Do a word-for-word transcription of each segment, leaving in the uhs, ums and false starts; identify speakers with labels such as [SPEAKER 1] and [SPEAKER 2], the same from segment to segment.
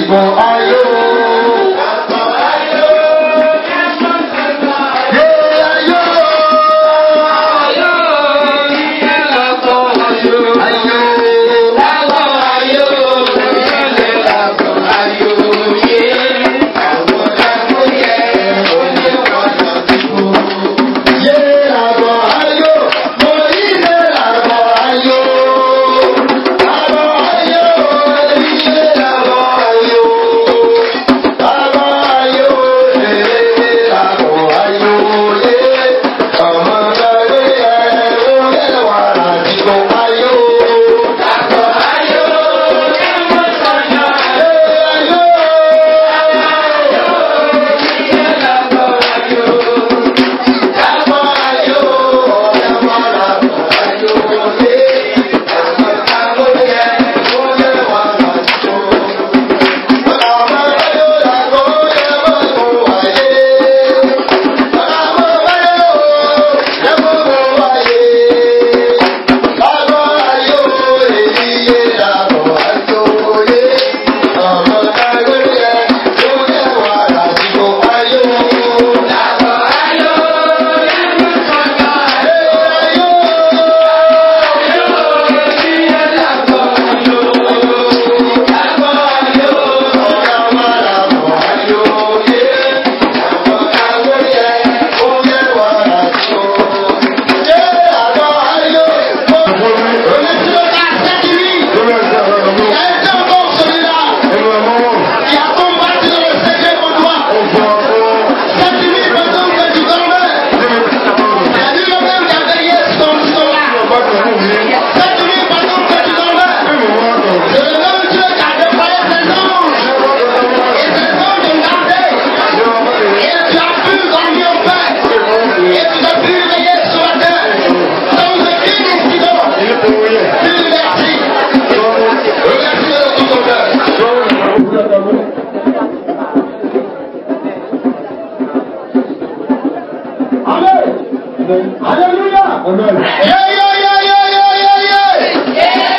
[SPEAKER 1] Hallelujah. Amen. Yeah, yeah, yeah, yeah, yeah, yeah, yeah. Yeah.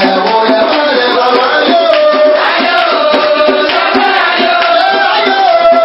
[SPEAKER 2] Ayo,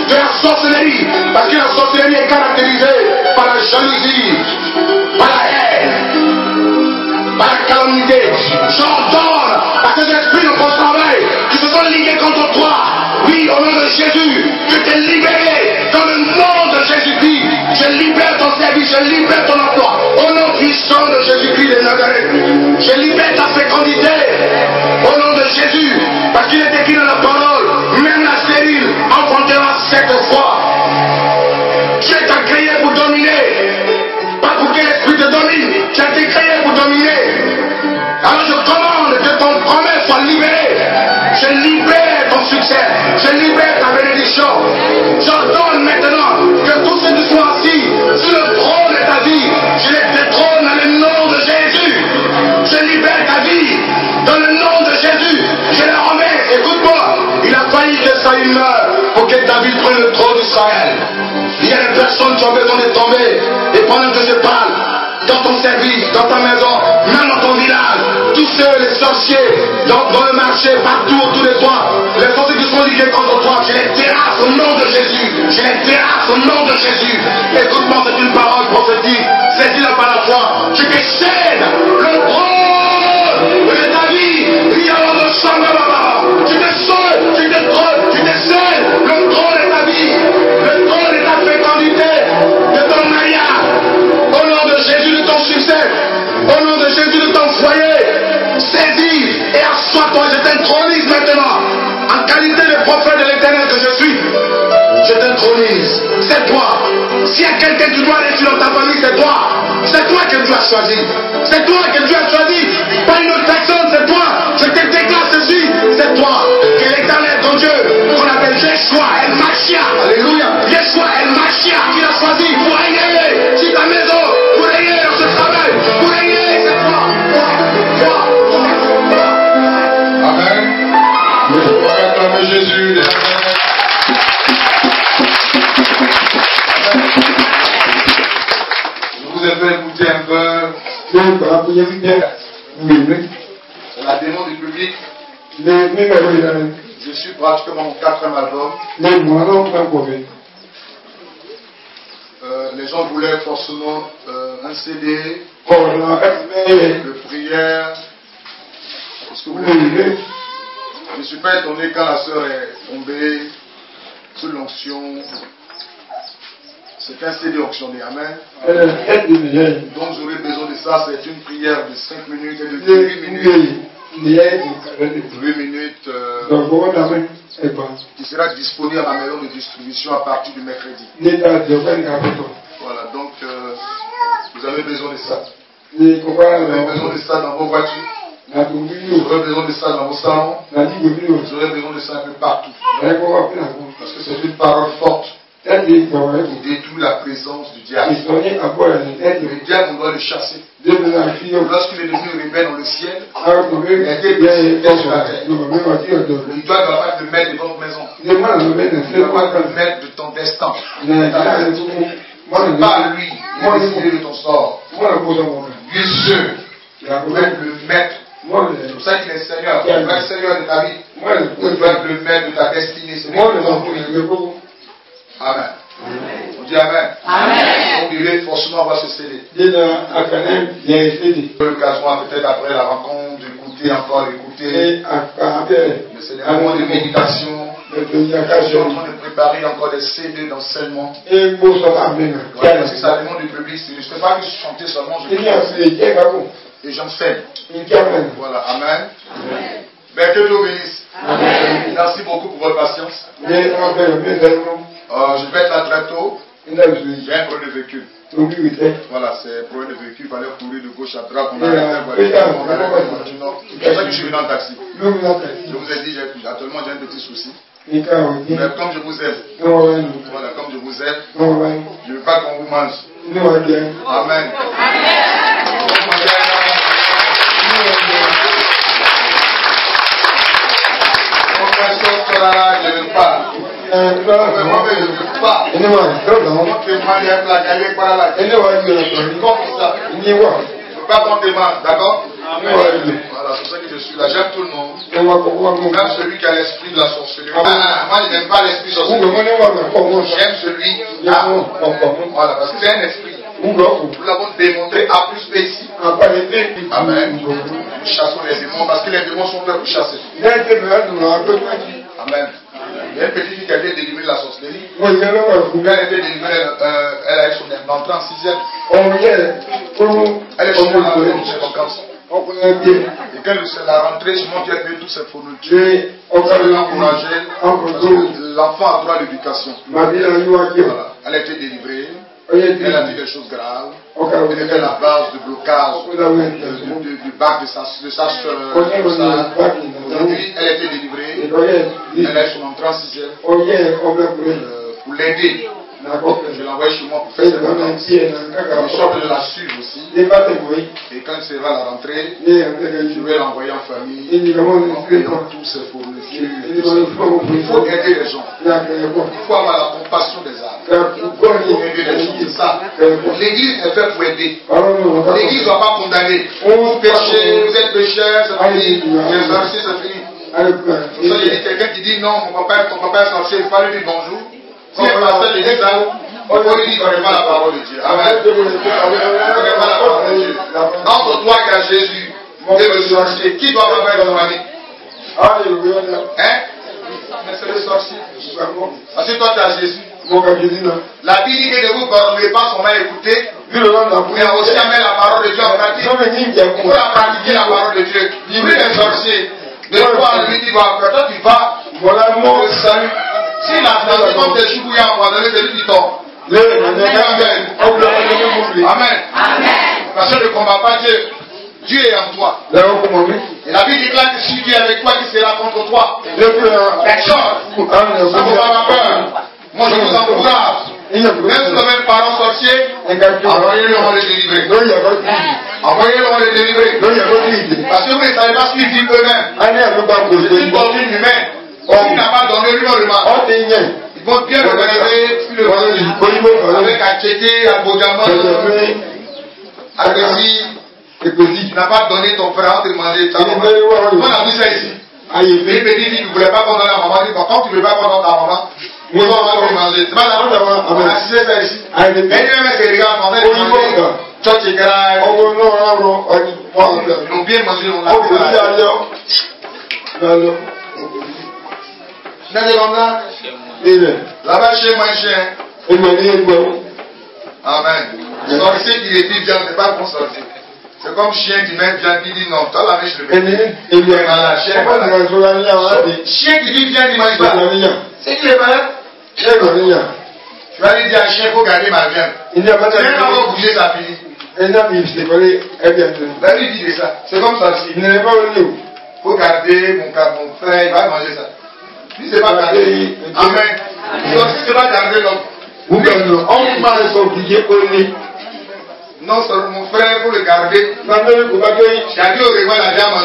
[SPEAKER 1] de la sorcellerie. Parce que la sorcellerie est caractérisée par la jalousie, par la haine, par la calamité. J'ordonne à ces esprits de faux travail qui se sont ligués contre toi. Oui, au nom de Jésus, je t'ai libéré dans le nom de Jésus-Christ. Je libère ton service, je libère ton emploi. Au nom puissant de Jésus-Christ de Nazareth, je libère ta fécondité. Au nom de Jésus, parce qu'il est écrit dans la parole, même la stérile enfantera sept fois. Dieu t'a créé pour dominer, pas pour que l'esprit te domine. Tu as été créé pour dominer. Alors je commande que ton promesse soit libérée. Je libère ton succès. Je libère ta bénédiction. J'ordonne maintenant que tous ceux qui sont assis sur le trône de ta vie, je les détrône dans le nom de Jésus. Je libère ta vie dans le nom de Jésus. Je la remets. Écoute-moi. Il a failli que Saül meure pour que David prenne le trône d'Israël. Il y a des personnes qui ont besoin de tomber. Et pendant que je parle, dans ton service, dans ta maison, même dans ton village, tous ceux, les sorciers, dans, dans le marché, partout autour de toi, les sorciers qui sont liés contre toi, je les terrasse au nom de Jésus. Je les terrasse au nom de Jésus. Écoute-moi, c'est une parole prophétique. Saisis-la par la foi. Je te cède le trône de ta vie. Il y a un sang de baba. Tu te sauves, tu te trônes, tu te cèdes le trône de ta vie, le trône de ta fécondité, de ton mariage. Au nom de Jésus, de ton succès, au nom de Jésus, de ton foyer, saisis et assois-toi. Je t'intronise maintenant. En qualité de prophète de l'Éternel que je suis, je t'intronise. C'est toi. S'il y a quelqu'un qui doit aller sur ta famille, c'est toi. C'est toi que Dieu a choisi. C'est toi que Dieu a choisi. Pas une autre personne, c'est toi. Je te déclare ceci. C'est toi. Que l'Éternel, ton Dieu, qu'on appelle Yeshua El Mashiach. Alléluia. Yeshua El Mashiach, qu'il a choisi pour régner sur ta maison, pour régner dans ce travail, pour régner, c'est toi. Toi, toi, toi. Amen. On va acclamer Jésus. Je vous ai fait écouter un peu la démon du public. Je suis pratiquement mon quatrième album. Euh, les gens voulaient forcément euh, un C D, de prière. Est-ce que vous voulez? Je ne suis pas étonné quand la sœur est tombée sous l'onction. C'est un C D onctionné, amen. Donc j'aurais besoin de ça, c'est une prière de cinq minutes et de huit minutes. huit minutes euh, qui sera disponible à ma maison de distribution à partir du mercredi. Voilà, donc euh, vous avez besoin de ça. Vous avez besoin de ça dans vos voitures. Vous aurez besoin de ça dans vos salons. Vous aurez besoin de ça un peu partout. Parce que c'est une parole forte qui détruit la présence du diable. Le diable, on doit le chasser. Lorsqu'il est devenu rebelle dans le ciel, il a été décidé sur la terre. Il doit pas te mettre devant votre maison. Il ne doit pas te mettre de ton destin. C'est pas lui qui a décidé de ton sort. Dieu seul. Il doit le mettre. C'est pour ça qu'il est Seigneur. Il doit être Seigneur de ta vie. Il doit être le maître de ta destinée. C'est lui. Amen. On dit Amen. Amen. Donc il est forcément avoir ce C D. Il y a l'occasion peut-être après la rencontre d'écouter encore, d'écouter. Mais c'est des moments de méditation. Je suis en train de préparer encore des C D d'enseignement. Ouais, parce que ça demande du public. Je ne fais pas que chanter seulement, je et j'enseigne. Voilà, Amen. Ben, que Dieu bénisse. Amen. Merci beaucoup pour votre patience. Euh, je vais être là très tôt. J'ai un problème de véhicule. Voilà, c'est un problème de véhicule. Il fallait courir de gauche à droite. On a arrêté. C'est pour ça que je suis venu en taxi. Je vous ai dit, actuellement j'ai un petit souci. Mais comme je vous aime, voilà, comme je vous aime, je ne veux pas qu'on vous mange. Amen. Je ne veux pas. Je ne veux pas. Je ne veux pas qu'on te mange, d'accord? Voilà, c'est ça que je suis là. J'aime tout le monde. Même celui qui a l'esprit de la sorcellerie. Ah, moi, je n'aime pas l'esprit sorcellerie. J'aime celui qui a. Voilà, parce que c'est un esprit. Nous l'avons démontré à plus B ici. Amen. Nous chassons les démons parce que les démons sont prêts pour chasser. Amen. Il y a une petite fille qui a été délivrée de la sorcellerie. Quand elle a été délivrée, euh, elle a eu son entrée en sixième. Elle est chez moi avec ses vacances. Et quand elle a rentrée, chez moi qui a payé tous ses fournitures, on l'a encouragé. L'enfant a droit à l'éducation. Voilà. Elle a été délivrée. Elle a dit des choses graves. Elle était la base de blocage du bac de sa soeur. Aujourd'hui, elle a été délivrée. Elle est son entrée en sixième. Pour l'aider. Je l'envoie chez moi pour faire ses vacances. Je sors de la suivre aussi. Et quand elle sera à la rentrée, je vais l'envoyer en famille. En payant tous ses fournitures. Il faut aider les gens. Il faut avoir la compassion des âmes. Il faut aider les gens. C'est ça. L'église est faite pour aider. L'église ne doit pas condamner. Vous péchez, vous êtes pécheurs, c'est fini. Les sorciers, c'est fini. Il y a quelqu'un qui dit non, mon papa, ton papa est sorcier, il faut lui dire bonjour. Si un pasteur lui dit ça, on peut lui dire qu'il ne connaît pas la parole de Dieu. Amen. Il ne connaît pas la parole de Dieu. Entre toi qui as Jésus et le sorcier, qui doit avoir dans ton ami? Hein? Mais c'est le sorcier. Parce que toi tu as Jésus. La Bible dit que ne vous pardonnez pas seulement écouter, mais aussi à mettre la parole de Dieu en pratique. Pour la pratiquer la parole de Dieu. Il est un sorcier. De toi, lui, tu vas après toi, tu vas. Voilà le salut. Si la santé comme des choux bouillants abandonnés, c'est lui qui tombe. Amen. Amen. Parce que ne combat pas Dieu. Dieu est en toi. Et la Bible déclare que si Dieu est avec toi, qui sera contre toi? Personne. Ça ne va pas peur. Moi je vous encourage. Même si vous avez un parent sorcier, envoyez-le, on va les délivrer. Envoyez-le, on va les délivrer. Parce que vous ne savez pas ce qu'ils vivent eux-mêmes. C'est une doctrine humaine. S'il n'a pas donné, lui on le marque. Ils vont bien organiser le avec Acheté, Abodjama, Agresi. Tu n'as pas donné ton frère à te demander. On a vu ça ici. Il me dit qu'il ne voulait pas qu'on donne à maman. Quand tu ne veux pas qu'on donne à maman, on va manger. C'est pas la on a assisté ça ici. Mais lui même ses regards, on va manger. Tchotch et Graï. Ils ont bien mangé, on a fait ça. Là-bas chez moi, chien. Amen. Sorcier qui les dit bien, c'est pas bon sorcier. C'est comme chien qui met bien, qui dit non, toi la mèche le met. Chien qui dit bien, il mange pas. C'est qui est malade? Tu vas lui dire à un chien, il faut garder ma viande. Il n'a pas bouger sa fille. Ben lui dit ça. C'est comme ça aussi. Il faut garder mon frère, il va manger ça. Si c'est pas garder, amen. Donc si c'est pas garder l'homme, on m'a obligé au nez. Non, c'est mon frère, il faut le garder. J'ai dit au revoir la dame.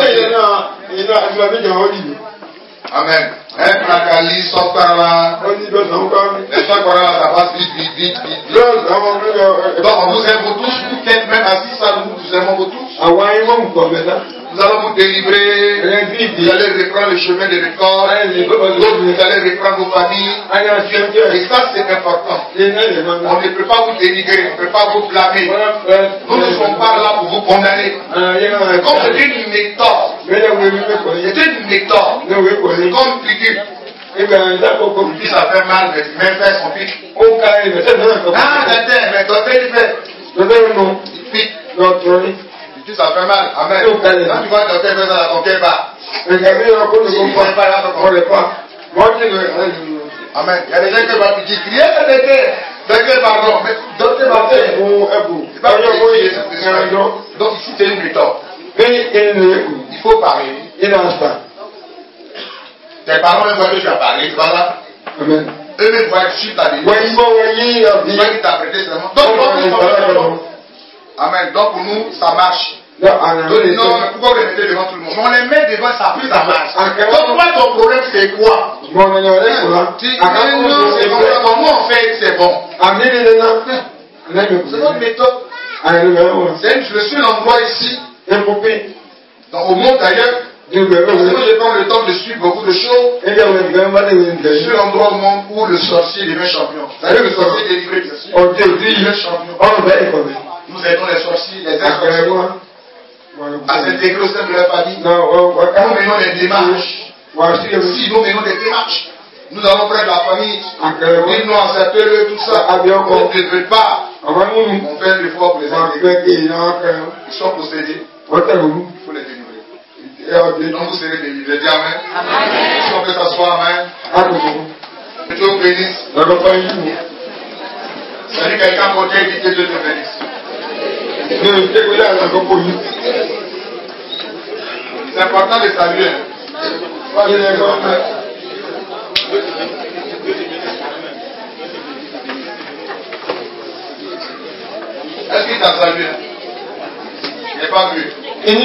[SPEAKER 1] Amen. Un placali sort par là. Les fois qu'on a ça passe vite, vite, vite, vite. Donc on vous aime pour tous, vous qui êtes même assis, ça nous vous aimons pour tous. Nous allons vous délivrer. Vous allez reprendre le chemin de l'école. Vous allez reprendre vos familles. Et ça, c'est important. On ne peut pas vous dénigrer, on ne peut pas vous blâmer. Nous ne sommes pas là pour vous condamner. Comme c'est une méthode. C'est une méthode. C'est comme piqûre. Si ça fait mal, mais même faire son pic. Ah, docteur, mais docteur, il fait. Il pique. Si ça fait mal, amen. Quand tu vois docteur faire ça, ton cœur bat. Si tu ne fais pas là, ton cœur pas. Amen. Il y a des gens qui vont piquer, crier, docteur, docteur, pardon. Mais docteur, pardon. C'est pas pour donc ici, c'est une méthode. Il faut parler. Tes parents même voient que tu as parlé, tu vas là. Amen. Eux-mêmes voient que tu t'as dit. Ils voient qu'ils t'ont prêté seulement. Donc, amen. Donc, pour nous, ça marche. Donc, non, pourquoi vous les mettez devant tout le monde? On les met devant, ça plus ça marche. Donc, toi, ton problème, c'est quoi? Tu dis, non, c'est bon. Comment on fait, c'est bon. C'est notre méthode. Je suis l'endroit ici. Dans, au monde d'ailleurs, moi je prends le temps de suivre beaucoup de choses. Sur l'endroit au monde où le sorcier devient champion. Vous savez, le sorcier est délivré, bien sûr. Il devient champion. Nous aidons les sorciers, les ex-sorciers à s'intégrer au sein de leur famille. Nous menons des démarches. Si nous menons des démarches, nous allons prendre la famille, ils nous acceptent tout ça. On ne devrait pas. On fait un effort pour les intégrer. Ils sont possédés. Il faut les délivrer. Donc vous serez délivrés. Dis amen. Si on peut s'asseoir, amen. Que Dieu vous bénisse. Salut quelqu'un pour dire que Dieu te bénisse. C'est important de saluer. Est-ce qu'il t'a salué? Je n'ai pas vu.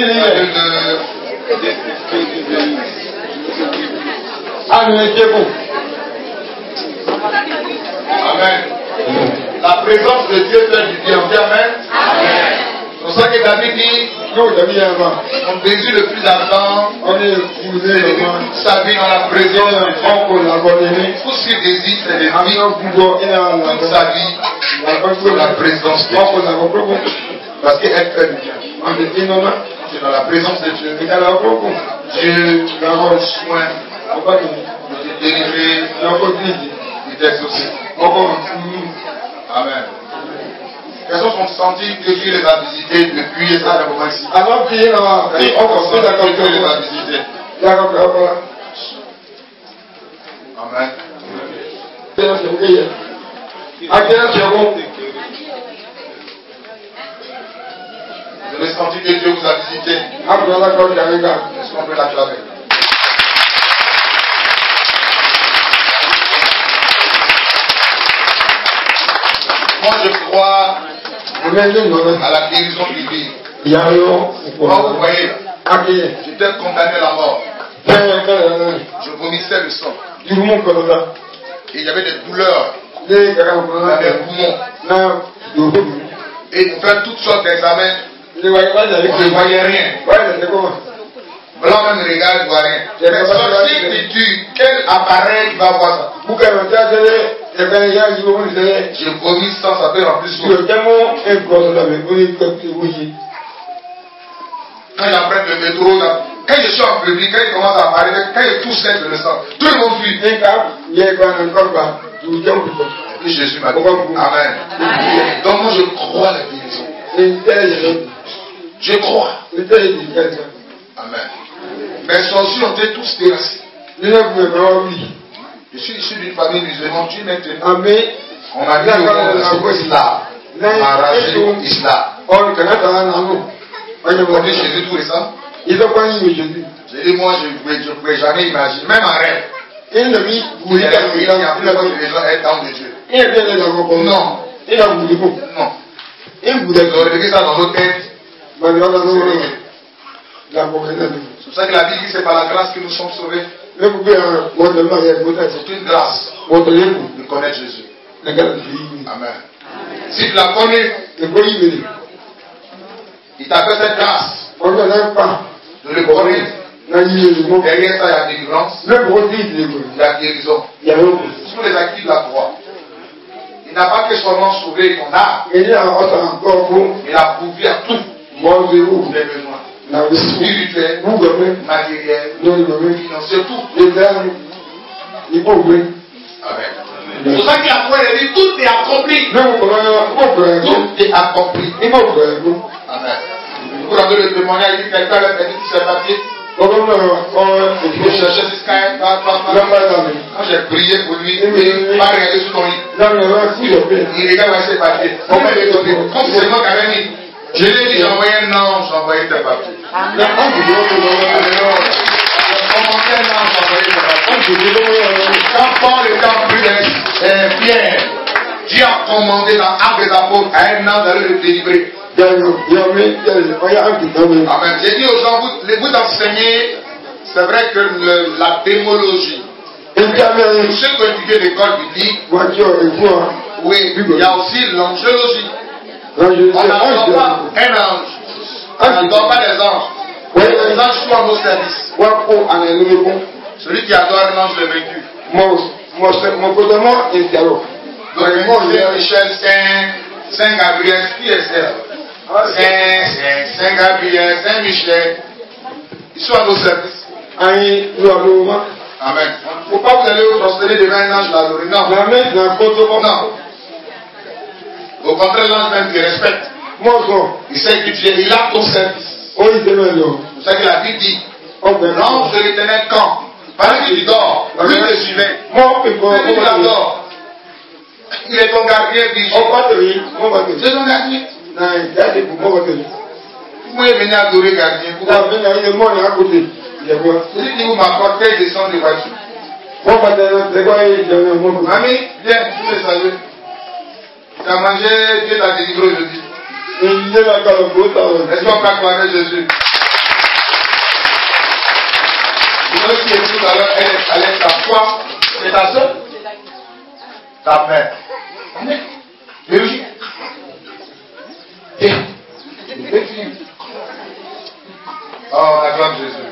[SPEAKER 1] Amen. La présence de Dieu fait du bien. Amen. Amen. C'est pour ça que David dit, mon désir le plus ardent, c'est sa vie dans la présence de Dieu. Tout ce qu'il désire, c'est de vivre toute sa vie dans la présence de Dieu. Parce qu'elle fait du bien. C'est dans la présence de Dieu. Dieu prend soin de te délivrer, de t'exaucer. Amen. Personnes sont senties que Dieu les a visités depuis et ça moment ici. Alors qu'il y a on Dieu les a visités. Amen. Vous avez senti que Dieu vous a visité. Est-ce qu'on peut l'acclamer? Moi je crois à la guérison divine. Moi vous voyez, j'étais condamné à la mort. Je vomissais le sang. Et il y avait des douleurs dans les poumons. Et on fait toutes sortes d'examens. On ne voyait rien. Blanc même regarde, ne voit rien. Mais sorcier dis-tu, quel appareil va voir ça? Je vomis sans savoir en plus. Quand j'apprends le métro, quand je suis en public, quand il commence à parler, quand il touche le sang, tout le monde fuit. Et Jésus m'a dit, Amen. Donc moi je crois à la guérison. Je crois. Amen. Mes sorciers ont été tous terrassés. Je suis issu d'une famille musulmane, tu maintenant. On m'a dit que c'est islam. Enragé islam. On dit Jésus tout récent. J'ai dit moi je ne pouvais jamais imaginer, même en rêve. Il y a des gens être dans de Dieu. Non. Non. Ils ont réglé ça dans nos têtes. C'est pour ça que la Bible dit c'est par la grâce que nous sommes sauvés. C'est une grâce de connaître Jésus. Amen. Si tu la connais, il t'a fait cette grâce de le connaître. Derrière ça, il y a délivrance, il y a guérison. Sur les acquis de la croix. Il n'a pas que seulement sauvé ton âme, il a pourvu à tout les besoins. Spirituel, matériel, financier, tout. Amen. C'est pour ça qu'il a dit tout est accompli. Tout est accompli. Amen. Vous avez le témoignage, il dit quelqu'un avait perdu tous ses papiers. Je cherchais ce Skype. Quand j'ai prié pour lui, il m'a regardé sous ton lit. Il regarde ses papiers. Comme c'est moi qui avais mis. Je lui ai dit, j'ai envoyé un ange, j'ai envoyé tes papiers. J'ai commandé un ange, j'ai envoyé tes papiers. Quand Paul était en Pierre, Pierre, Dieu a commandé dans l'acte des apôtres à un ange d'aller le délivrer. Amen. J'ai dit aux gens, vous, vous enseignez, c'est vrai que le, la démologie. Pour ceux qui ont étudié l'école biblique, oui, il y a aussi l'angiologie. On n'adore pas un ange. On n'adore pas des anges. Les anges sont à nos services. Celui qui adore un ange le vaincu. Donc, Saint Michel, Saint, Saint Gabriel, qui est Saint Saint, Saint, Saint Gabriel, Saint Michel. Ils sont à nos services. Amen. Il ne faut pas vous aller vous prosterner devant un ange l'adorer. Non. Non. Au contraire, l'ange même te respecte. Il sait que tu es, il a ton service. C'est ça que la Bible dit. L'ange de l'éternel camp. Pendant qu'il dort, lui te suivait. Mais il adore. Il est ton gardien vigilant. C'est ton gardien. Vous pouvez venir adorer gardien. Celui qui vous m'apporte descend de voiture. Mamie, viens, tu peux saluer. Tu as mangé, Dieu t'a délivré aujourd'hui. Est-ce qu'on peut acclamer Jésus? Vous qui est tout à l'heure, elle est ta foi. C'est ta soeur? Ta mère. Amen. Vérifie. Viens. Oh, on acclame Jésus.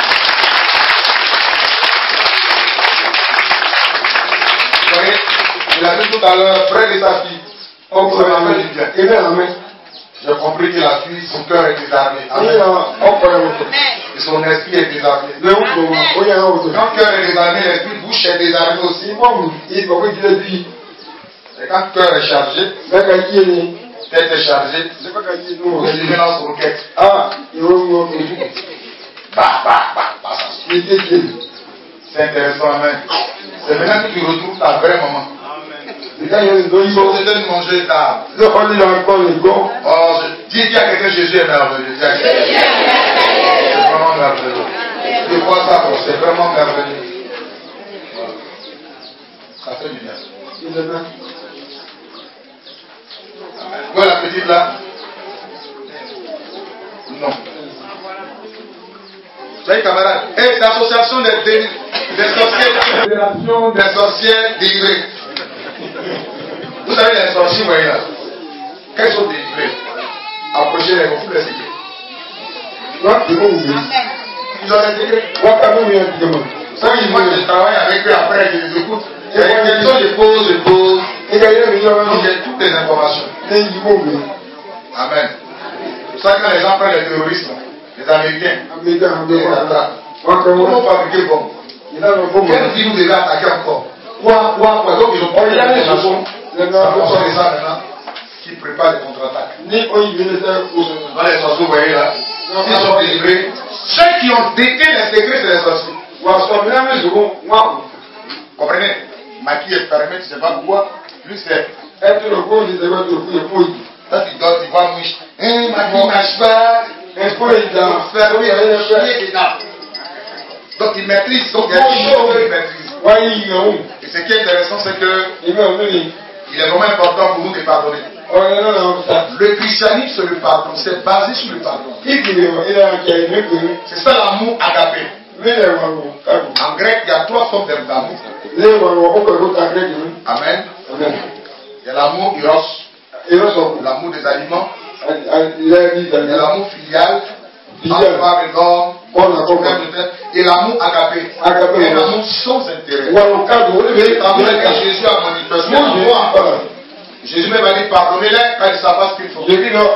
[SPEAKER 1] Vous voyez, il a dit tout à l'heure, près de sa fille. Oh, ça m'a fait du bien. J'ai compris que la fille, son cœur est désarmé. Amen. Et son esprit est désarmé. Quand le cœur est désarmé, l'esprit bouche est désarmé aussi. Et quand le cœur est chargé, tête est chargée, vous vivez dans son requête. Ah, bah, bah, bah, bah, c'est intéressant, amen. C'est maintenant que tu retrouves ta vraie maman. Il faut te donner manger tard. Oh, je dis qu'il y a quelqu'un, Jésus est merveilleux. C'est vraiment merveilleux. Je vois ça, c'est vraiment merveilleux. Voilà. Ça fait du bien. Où est la petite là? Non. Vous savez, camarade, et l'association des, des, des sorciers, des sorciers délivrés. Vous savez, les sorciers, vous voyez là, quand ils sont délivrés, approchez les vous les séquelles. Ils ont les séquelles. Ça, moi, je travaille avec eux après, je les écoute. Et les questions, je pose, je pose. Donc, j'ai toutes les informations. Amen. C'est ça que quand les gens prennent les terroristes, les Américains, les attaquent. Comment fabriquer le bombe? Quel dit vous devez attaquer encore? Quoi, quoi, quoi? Donc, ils ont pris les façons. C'est ça maintenant qui prépare les contre-attaques. Dans les sorciers, vous voyez là, ils sont délivrés. Ceux qui ont détenu les secrets, c'est les sorciers. Comprenez? Maquille est fermé, tu ne sais pas pourquoi. Lui, c'est. Là, tu dors, tu vois, mouche. Hein, Maquille marche pas. Fermé, chier dedans. Donc, il maîtrise. Donc, il y a des choses qu'il maîtrise. Et ce qui est intéressant, c'est que. Il est vraiment important pour nous de pardonner. Le christianisme, c'est le pardon. C'est basé sur le pardon. C'est ça l'amour agapé. En grec, il y a trois formes d'amour. Amen. Il y a l'amour eros, l'amour des aliments. Il y a l'amour filial, et l'amour agapé. Et l'amour sans intérêt. L'amour que Jésus a manifesté en moi. Jésus m'a dit pardonnez-les quand ils ne savent pas ce qu'ils font.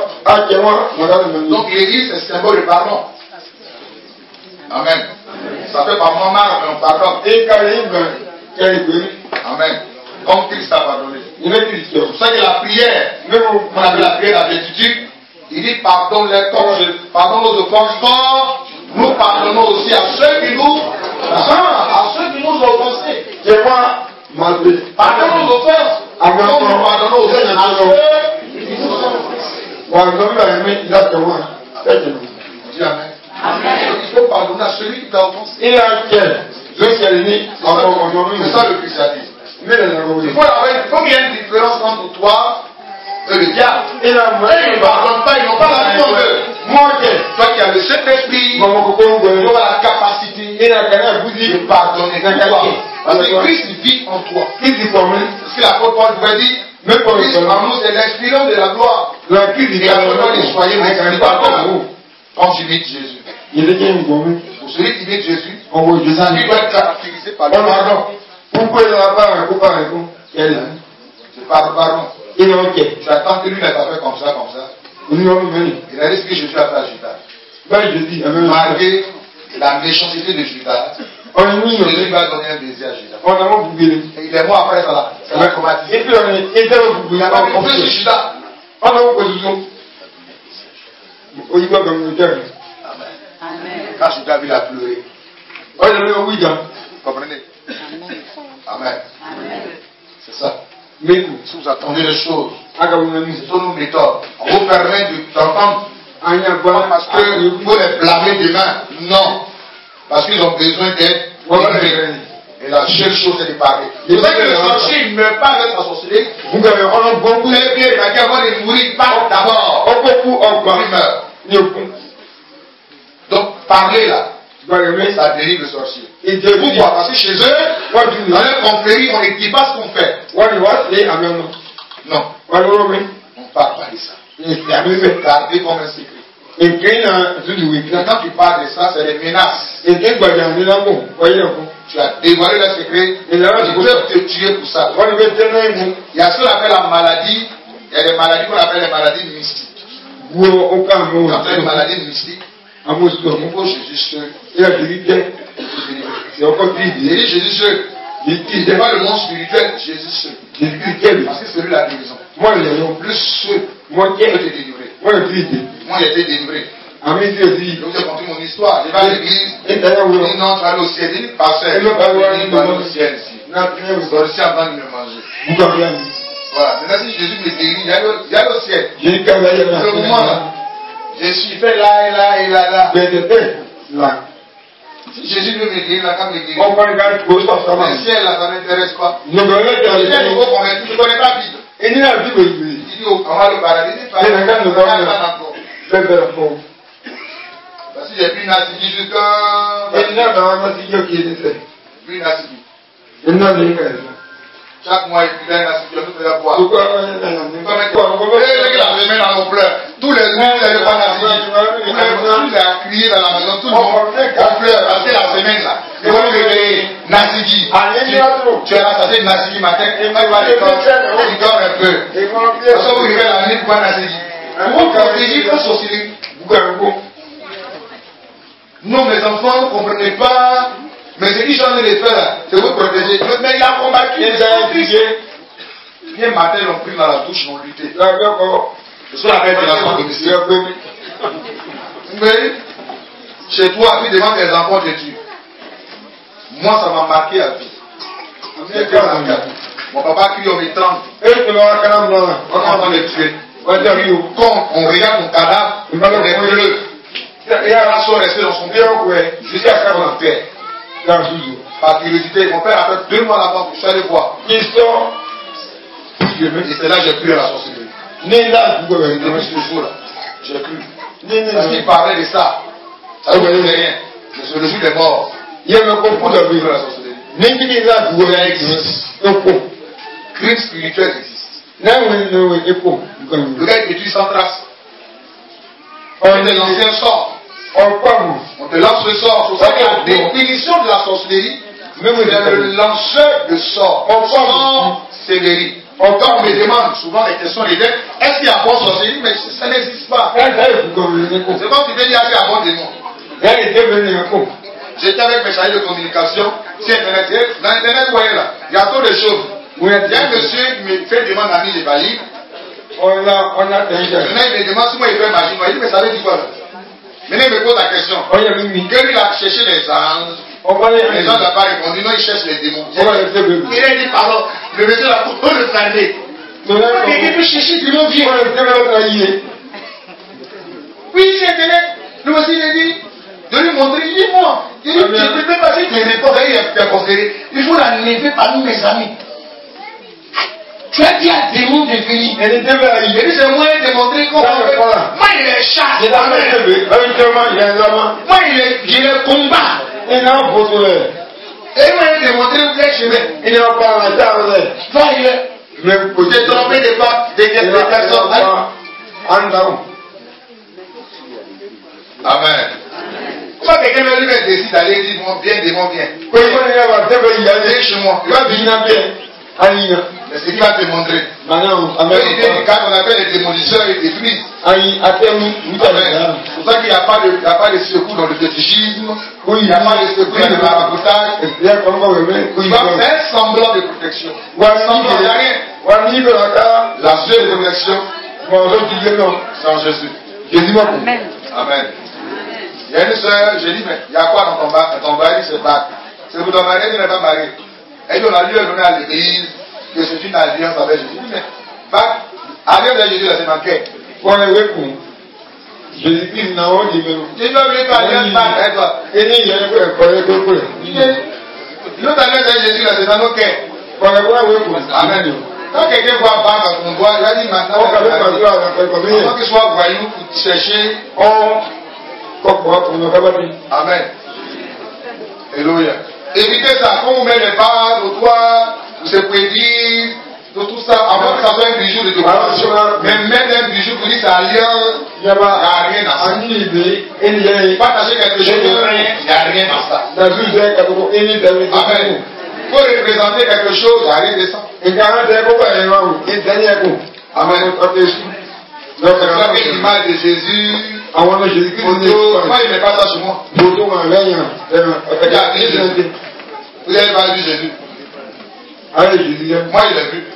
[SPEAKER 1] Donc l'église c'est symbole de pardon. Amen. Ça fait parfois mal, mais on pardonne. Amen. Comme Christ a pardonné. C'est pour ça que la prière, on appelle la prière de la béatitude, il dit pardonne-les comme je pardonne nos offenses comme nous pardonnons aussi à ceux qui nous à ceux qui nous ont offensés. Pardonne nos offenses. Comme nous pardonnons aussi à ceux qui nous ont offensés. Dis amen. Amen. Il faut pardonner à celui qui t'a offensé. C'est ça le christianisme. Il faut, il faut qu'il y ait une différence entre toi et le diable. Ils ne pardonnent pas, ils n'ont pas la vie en eux. Toi qui as le Saint-Esprit, tu as la capacité de pardonner. Parce que Christ vit en toi. C'est ce que l'apôtre Paul pouvait dire. Christ en nous, c'est l'inspiration de la gloire. Et à ce moment, soyez mes pardon. quand tu imites Jésus. Pour celui qui imite Jésus, il doit être caractérisé par le pardon.
[SPEAKER 2] Pourquoi il n'a pas un coup par un coup?
[SPEAKER 1] C'est par le pardon. Tu attends que lui n'a pas fait comme ça, comme ça. Il a dit ce que Jésus a fait à Judas. Malgré la méchanceté de Judas, Jésus va donner un baiser à Judas. Et il est mort après ça. Ça l'a traumatisé. Il n'a pas compris sur Judas. Amen. Quand Judas vu la pleurer. Comprenez? Amen. Amen. C'est ça. Mais si vous attendez les choses, ce sont nos méthodes. On vous permet d'entendre. Parce que vous les blâmer demain. Non. Parce qu'ils ont besoin d'être livrés. Et la seule chose, c'est de parler. C'est vrai que le sorcier, il ne meurt pas avec sa sorcellerie. Vous avez beaucoup de bien, il va y avoir des mourir par d'abord. Il meurt. Donc, parler là. Ça dérive le sorcier. Pourquoi? Parce que chez eux, dans leur confrérie, on ne dit pas ce qu'on fait. Non. On parle pas de ça. Gardez comme un secret. Quand tu parles de ça, c'est des menaces. Tu as dévoilé le secret. Ils peuvent te tuer pour ça. Il y a ce qu'on appelle la maladie. Il y a des maladies qu'on appelle les maladies mystiques. On appelle les maladies mystiques. Il faut Jésus seul. C'est encore plus. Il dit Jésus seul. Il n'est pas le monde spirituel, Jésus seul. Parce que c'est lui la guérison. Plus seul. Moi qui ai été délivré. Moi j'ai été délivré. Donc j'ai compris mon histoire. Je vais à l'église. Il dit non, tu vas aller au ciel. Il dit pasteur. Il va aller au ciel ici. Je suis aussi en train de me manger. Voilà. Maintenant si Jésus me guérit, il y a le ciel. Le moment là. Je suis fait là et là et là là. Là. Si Jésus veut me guérir, là, quand me guérir, le ciel là, ça ne m'intéresse pas. Le ciel nouveau convaincu, je ne connais pas la Bible. Il dit on va le paradis, il dit encore. Parce que j'ai pris Nassigi jusqu'à. Pris Nassigi. Chaque mois, il fait un Nassigi, je peux faire boire. La semaine à nos pleurs. Tous les jours, il n'y a pas Nassigi. Tout a crié dans la maison, tout le monde. On pleure, parce que la semaine là, ils vont réveiller Nassigi. Tu es rassasié de Nassigi matin, il va l'école, il dort un peu. Parce que vous vivez la nuit pour Nassigi. Vous protéger la sorcellerie. Non, mes enfants, ne comprenez pas. Mais ce qui change les faits là, c'est vous protéger. Mais il a combattu, il a étudié. Bien matin, ils l'ont pris dans la douche, ils ont lutté. Je suis avec la commission. Mais, chez toi, tu demandes tes enfants de Dieu. Moi, ça m'a marqué à vie. Mon papa crie, on est trente. On est en train de tuer. Quand on regarde mon cadavre, on est bleu. Et à la soirée, resté dans son cœur, jusqu'à ce qu'on en fait. Par curiosité, mon père a fait deux mois là-bas pour aller voir. Et c'est là que j'ai cru à la sorcellerie. Depuis ce jour-là, j'ai cru. Parce qu'il parlait de ça. Ça ne veut rien. C'est le jour des morts. Il y a un concours de vivre la sorcellerie. Ça existe. Crime spirituel existe. Le gars est tué sans trace. On te lance un sort. On te lance le sort. C'est la définition de la sorcellerie. Même le lanceur de sort. Sans sévérie. Quand on me demande souvent les questions les dettes, est-ce qu'il y a bon sorcellerie? Mais ça n'existe pas. C'est comme tu veux dire qu'il y a bon démon. J'étais avec mes chargés de communication sur Internet. Dans Internet, vous voyez là, il y a trop de choses. Il y a un monsieur qui me fait une demande à mille Bali. On a, on a Maintenant, il me demande si moi il fait magie. Il dit, mais ça veut dire quoi là? Maintenant, il me pose la question. Que lui, il a cherché les anges. Les gens n'ont pas répondu. Non, il cherche les démons. Il a dit, pardon, le monsieur là, pour le fermer. Quelqu'un peut chercher les démons, viens. Oui, c'est Internet. Le monsieur, il a dit, de lui montrer, il dit, moi, il dit, je ne peux pas dire que les réponses, il a conseillé. Il faut la lever parmi mes amis. Tu as dit à démon de venir. Il dit, c'est moi de montrer comment on fait. Moi, il est chasse. Moi, il est combat. Et moi, il est montré où est chemin. Il est en parlant. Toi, il est. J'ai trompé des personnes. Amen. Comment quelqu'un va lui mettre décide d'aller dire mon bien, démon bien.
[SPEAKER 2] Quand il va y aller
[SPEAKER 1] Viens chez moi. Il va venir bien. Mais c'est qui va te montrer.
[SPEAKER 2] Maintenant,
[SPEAKER 1] Quand on appelle les démolisseurs et les détruits.
[SPEAKER 2] Amen.
[SPEAKER 1] C'est pour ça qu'il n'y a pas de, il n'y a pas de secours dans le fétichisme. Il n'y a pas de secours dans le maraboutage. C'est un semblant de protection. Semblant, il n'y a rien. La seule protection, c'est en Jésus.
[SPEAKER 2] Amen.
[SPEAKER 1] Amen. Il y a une soeur, j'ai dit, mais il y a quoi dans ton mari? Ton mari se bat. C'est pour ton mari, tu n'es pas marié. Et on a lieu à donner à l'église que c'est une alliance avec Jésus. Mais, bah, alliance avec Jésus, là, c'est manqué.
[SPEAKER 2] Jésus-Christ n'a pas dit, mais.
[SPEAKER 1] Tu dois venir par alliance avec toi.
[SPEAKER 2] Et il y a un peu
[SPEAKER 1] L'autre alliance avec Jésus, là, c'est dans nos cœurs. Amen. Quand quelqu'un voit pas dans ton doigt, il va dire maintenant, avant qu'il soit voyou pour chercher. Amen. Alléluia. Évitez ça. Quand vous mettez les barres au toit, vous se prédire, de tout ça, avant que ça soit un bijou de décoration. Mais mettre un bijou pour dire c'est alliance, il n'y a rien dans ça. Partager quelque chose, il n'y a rien dans ça. Amen. Il faut représenter quelque chose, il n'y a rien de ça. Amen. Donc, c'est ça que l'image de Jésus. Photo, moi il n'est pas ça chez moi. Regardez Jésus. Vous n'avez pas vu Jésus. Moi il l'a vu.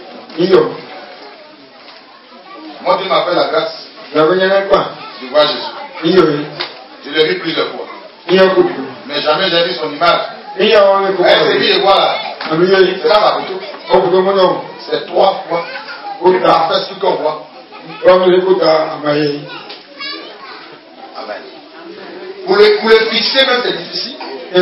[SPEAKER 1] Moi Dieu m'a fait la grâce. Je vois Jésus. Je l'ai vu plusieurs fois. Mais jamais j'ai vu son image. C'est qui je vois là. C'est là la photo. C'est trois fois. Parfait ce qu'on voit. Amen. Pour le, pour le fixer même c'est difficile.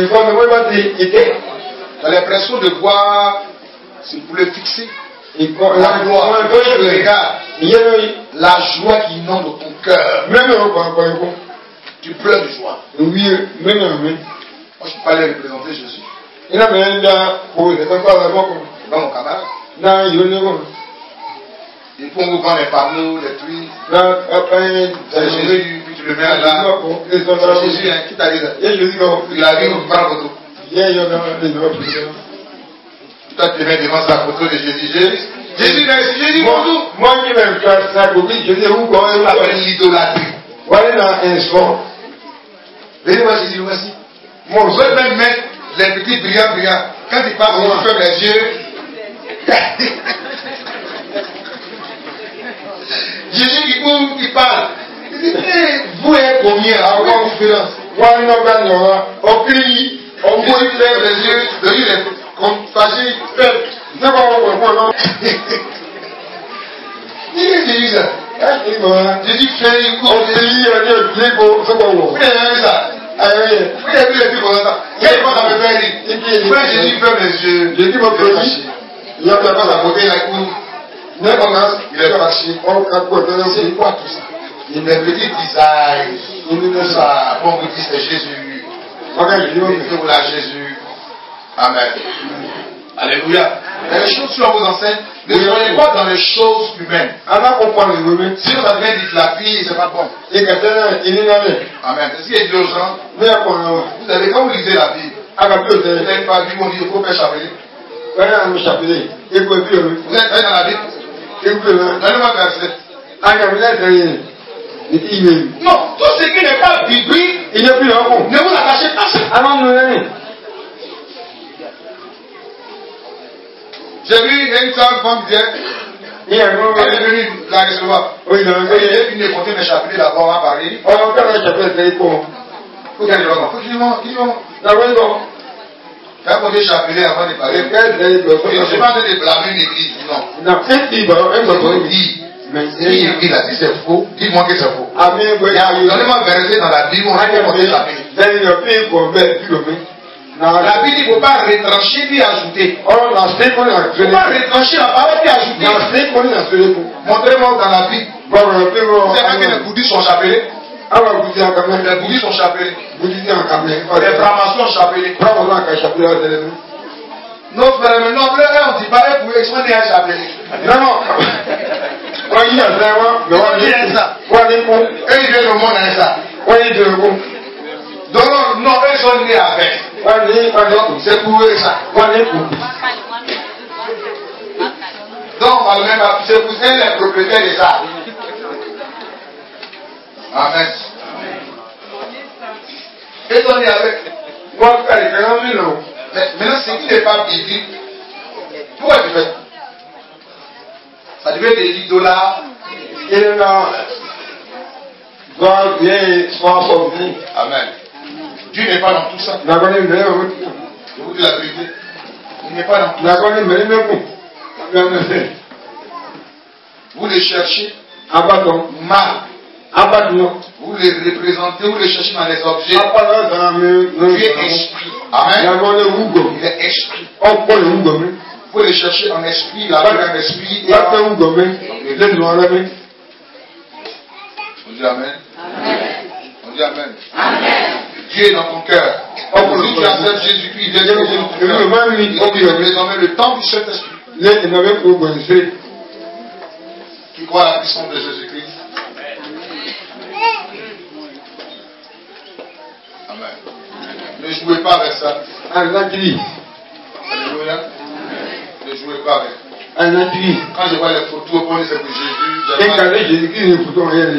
[SPEAKER 1] T'as l'impression de voir, c'est pour le fixer. La gloire, quand tu le regardes, la joie qui inonde dans ton cœur. Tu pleures de joie. Moi je ne peux pas aller représenter Jésus. C'est pas mon camarade. Il faut vous prendre les panneaux, les trucs. C'est Jésus, puis tu le mets là. C'est Jésus, hein, qui t'a dit ça? Il a vu, vous prend la photo. Toi, tu mets devant sa photo de Jésus. Jésus, Jésus, merci, Jésus, bonjour.
[SPEAKER 2] Moi qui m'aime faire ça, je dis où quand
[SPEAKER 1] on appelle l'idolâtrie.
[SPEAKER 2] Voilà dans un son.
[SPEAKER 1] Venez voir Jésus, voici. Moi, je vais même mettre les petits brillants, brillants. Quand il passe, il ferme les yeux. Jésus qui court, qui parle. Il dit, vous êtes combien à avoir conférence?
[SPEAKER 2] Moi, je n'ai pas au pays,
[SPEAKER 1] on peut faire les yeux, le yeux est comme fâché, fait.
[SPEAKER 2] C'est pas bon,
[SPEAKER 1] il est Jésus ça. Jésus fait une cour.
[SPEAKER 2] Au pays, il y a un plébo, c'est pas bon.
[SPEAKER 1] Vous avez vu ça? Vous avez vu les trucs comme ça? Il y a une fois dans le père, il dit, pourquoi Jésus ferme les yeux?
[SPEAKER 2] Jésus m'a prédit,
[SPEAKER 1] il a pas sa beauté, la cour. Il est fâché.
[SPEAKER 2] C'est
[SPEAKER 1] quoi tout ça? Il est petit design. Tout ça. Bon, vous dites c'est Jésus. Mettez-vous là, Jésus. Amen. Alléluia. Les choses sur vos enseigne, ne soyez pas dans les choses humaines. Sinon, ça devient dit la vie, c'est pas bon. Amen. C'est ce qui est dit aux gens. Vous savez, quand vous lisez la Bible, vous n'avez pas vu, on dit, il faut faire chapelet. Vous êtes dans la Bible? Donnez-moi un verset. Non, tout ce qui n'est pas biblique, ne vous attachez pas à ça. J'ai vu une femme qui disait, elle est venue la recevoir. Elle est venue compter mes chapelets d'abord à Paris. Faut qu'elle y va. Faut qu'il y va. Quand on dit chapelet avant de parler, je ne suis pas en train de blâmer une église, non. Je dis, mais si l'église a dit c'est faux, dis-moi que c'est faux. Donnez-moi un verset dans la Bible, on a compté chapelet. La Bible, il ne faut pas retrancher puis ajouter. Il ne faut pas retrancher la parole puis ajouter. Montrez-moi dans la Bible. Vous savez que les bouddhistes sont chapelés. Les bouddhistes sont chapelés. Les francs-maçons sont chapelés. Non, frère, mais non, là, on dit pas, vous pouvez exprimer un chapelet. Non, non. Eux, ils viennent au monde avec ça.
[SPEAKER 2] Wọ́n yí dèrò kú.
[SPEAKER 1] Donc, non, eux sont nés avec.
[SPEAKER 2] Wọ́n ní ọdún.
[SPEAKER 1] C'est pour eux ça.
[SPEAKER 2] Wọ́n ní kù.
[SPEAKER 1] Donc, on va même c'est pour eux les propriétaires de ça. Amen. Ils sont nés avec.
[SPEAKER 2] Wọ́n kàlí kẹ́rọ́ mi lọ.
[SPEAKER 1] Mais maintenant, ce qui n'est pas biblique, pourquoi tu fais? Ça devait être des dollars.
[SPEAKER 2] Il a God vient soir pour vous.
[SPEAKER 1] Amen. Dieu n'est pas dans tout ça.
[SPEAKER 2] N'a pas de mêlée au bout.
[SPEAKER 1] Je vous dis la vérité. Il n'est pas dans tout
[SPEAKER 2] N'a
[SPEAKER 1] ça.
[SPEAKER 2] pas de mêlée au bout.
[SPEAKER 1] Vous les cherchez
[SPEAKER 2] Abaddon.
[SPEAKER 1] mal.
[SPEAKER 2] Abaddon.
[SPEAKER 1] Vous les représentez, vous les cherchez dans les objets.
[SPEAKER 2] Abaddon dans le
[SPEAKER 1] Dieu est esprit. Amen.
[SPEAKER 2] N'a pas de Hugo.
[SPEAKER 1] Il est esprit.
[SPEAKER 2] On prend le Hugo.
[SPEAKER 1] Vous les cherchez en esprit, la vie en esprit.
[SPEAKER 2] Il y a un Hugo. Il est noir là.
[SPEAKER 1] On dit Amen.
[SPEAKER 3] Amen.
[SPEAKER 1] On dit Amen.
[SPEAKER 3] Amen.
[SPEAKER 1] Dieu est dans ton cœur. Si tu acceptes Jésus-Christ, il est dans ton cœur. Il est désormais le temps du Saint-Esprit.
[SPEAKER 2] Les n'avaient pas besoin.
[SPEAKER 1] Qui croit à la puissance de Jésus-Christ. Amen. Ne jouez pas avec ça.
[SPEAKER 2] Un appui.
[SPEAKER 1] Alléluia. Ne jouez pas avec.
[SPEAKER 2] Un appui.
[SPEAKER 1] Quand je vois les photos, on dit c'est pour Jésus.
[SPEAKER 2] Et quand Jésus-Christ ne peut rien.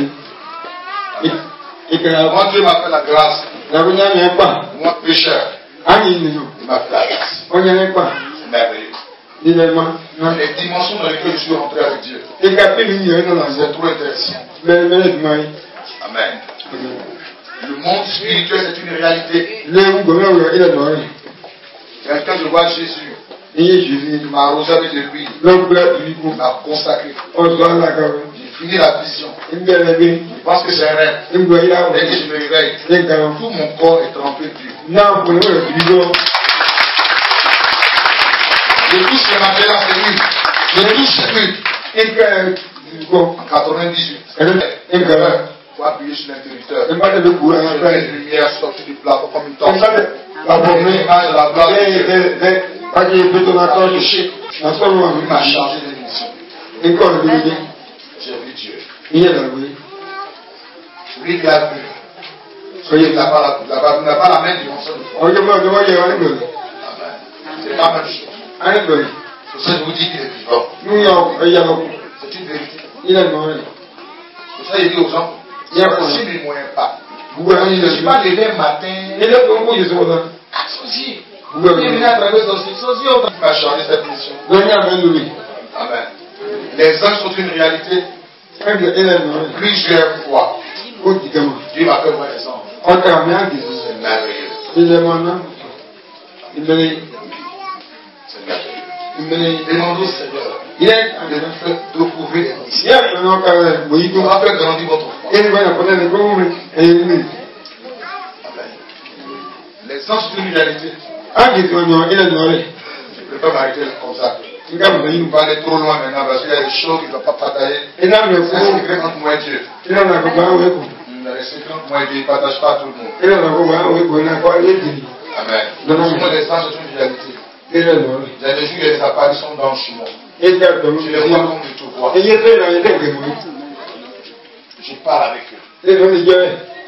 [SPEAKER 2] Et que la
[SPEAKER 1] Moi, Dieu m'a fait la grâce.
[SPEAKER 2] La vie n'est pas.
[SPEAKER 1] Moi, pécheur,
[SPEAKER 2] Il
[SPEAKER 1] il m'a fait la grâce.
[SPEAKER 2] On n'y est pas.
[SPEAKER 1] C'est merveilleux.
[SPEAKER 2] Il est mort.
[SPEAKER 1] Les dimensions dans lesquelles je suis rentré avec Dieu.
[SPEAKER 2] Et qu'après, il y a dans la
[SPEAKER 1] C'est trop intéressant.
[SPEAKER 2] Mais mais mais
[SPEAKER 1] Amen. Le monde spirituel, c'est une réalité.
[SPEAKER 2] le gouverneur il est mort.
[SPEAKER 1] Et quand je vois Jésus,
[SPEAKER 2] Et Jésus
[SPEAKER 1] il m'a arrosé avec de l'huile.
[SPEAKER 2] l'homme du
[SPEAKER 1] Il
[SPEAKER 2] coup.
[SPEAKER 1] m'a consacré.
[SPEAKER 2] On doit la garder.
[SPEAKER 1] J'ai fini la vision.
[SPEAKER 2] Il me lève.
[SPEAKER 1] Je pense que c'est un rêve.
[SPEAKER 2] Il me doit y
[SPEAKER 1] Dès que
[SPEAKER 2] aller.
[SPEAKER 1] je me réveille,
[SPEAKER 2] Et quand
[SPEAKER 1] tout mon corps est trempé d'huile.
[SPEAKER 2] non pour le vidéo.
[SPEAKER 1] Je touche le matériel, c'est l'huile. Je touche cette huile.
[SPEAKER 2] Et que bon.
[SPEAKER 1] En quatre-vingt-dix-huit.
[SPEAKER 2] Et que
[SPEAKER 1] Il faut appuyer sur l'interrupteur.
[SPEAKER 2] il m'a de courant
[SPEAKER 1] Je
[SPEAKER 2] après.
[SPEAKER 1] fais une lumière sortie du plafond comme une
[SPEAKER 2] Il
[SPEAKER 1] torche.
[SPEAKER 2] m'a de la bonne
[SPEAKER 1] L'image de la gloire de Dieu.
[SPEAKER 2] et pas qu'il peut ton accord touché. En ce moment,
[SPEAKER 1] Il m'a chargé de mission.
[SPEAKER 2] et quand le vidéo.
[SPEAKER 1] J'ai vu Dieu.
[SPEAKER 2] Il est là oui.
[SPEAKER 1] Lui qui a vu.
[SPEAKER 2] Soyez
[SPEAKER 1] Il n'a
[SPEAKER 2] là.
[SPEAKER 1] pas la, la, il n'a pas la même dimension de foi.
[SPEAKER 2] On y va devant y aller.
[SPEAKER 1] Amen. C'est pas la même chose.
[SPEAKER 2] Allez, ben.
[SPEAKER 1] C'est ça que je vous dis qu'il est vivant.
[SPEAKER 2] Nous y avons, il y a
[SPEAKER 1] C'est une vérité.
[SPEAKER 2] il est mort.
[SPEAKER 1] C'est ça qu'il dit aux gens.
[SPEAKER 2] Il y a quoi?
[SPEAKER 1] Si ne moyen pas.
[SPEAKER 2] Vous voyez,
[SPEAKER 1] Je ne suis pas levé un matin.
[SPEAKER 2] il est pour vous, ils sont là.
[SPEAKER 1] Ah, Sosie.
[SPEAKER 2] Vous
[SPEAKER 1] Il est
[SPEAKER 2] voyez,
[SPEAKER 1] venu à travers Sosie. Sosie, on va changer cette mission.
[SPEAKER 2] nous y avons lui.
[SPEAKER 1] Amen. Les anges sont une réalité.
[SPEAKER 2] Quand il est mort,
[SPEAKER 1] Plusieurs fois.
[SPEAKER 2] vous dites moi.
[SPEAKER 1] Dieu m'a fait voir les anges.
[SPEAKER 2] On t'a mis en disant,
[SPEAKER 1] C'est merveilleux.
[SPEAKER 2] il est mort, non? Il me dit,
[SPEAKER 1] C'est merveilleux.
[SPEAKER 2] il me dit,
[SPEAKER 1] Demandez au Seigneur
[SPEAKER 2] il est,
[SPEAKER 1] de nous faire retrouver les missions.
[SPEAKER 2] il y a un nom quand même, oui,
[SPEAKER 1] Il va faire grandir votre foi.
[SPEAKER 2] il va apporter le bon, et il me dit,
[SPEAKER 1] Amen. Les anges sont une réalité.
[SPEAKER 2] ah, il est mort, il est mort.
[SPEAKER 1] Je ne peux pas m'arrêter là comme ça.
[SPEAKER 2] Il va me
[SPEAKER 1] Il
[SPEAKER 2] dire,
[SPEAKER 1] va aller trop loin maintenant parce qu'il y a des choses qu'il ne doit pas partager.
[SPEAKER 2] il a le
[SPEAKER 1] C'est un
[SPEAKER 2] fou,
[SPEAKER 1] secret entre moi et Dieu.
[SPEAKER 2] il a la copain, oui,
[SPEAKER 1] Il y a des secrets entre moi et Dieu. Il ne partage pas à tout le monde.
[SPEAKER 2] il a la copain, oui, il a quoi, il est dit,
[SPEAKER 1] Amen.
[SPEAKER 2] Non, non.
[SPEAKER 1] Souvent, les anges sont une réalité.
[SPEAKER 2] il est mort.
[SPEAKER 1] Il y a des jours, il y a des apparitions dans le chemin.
[SPEAKER 2] Il est comme
[SPEAKER 1] Je les vois comme je te vois.
[SPEAKER 2] et il est là, il est mort.
[SPEAKER 1] Je parle avec eux.
[SPEAKER 2] Il est mort.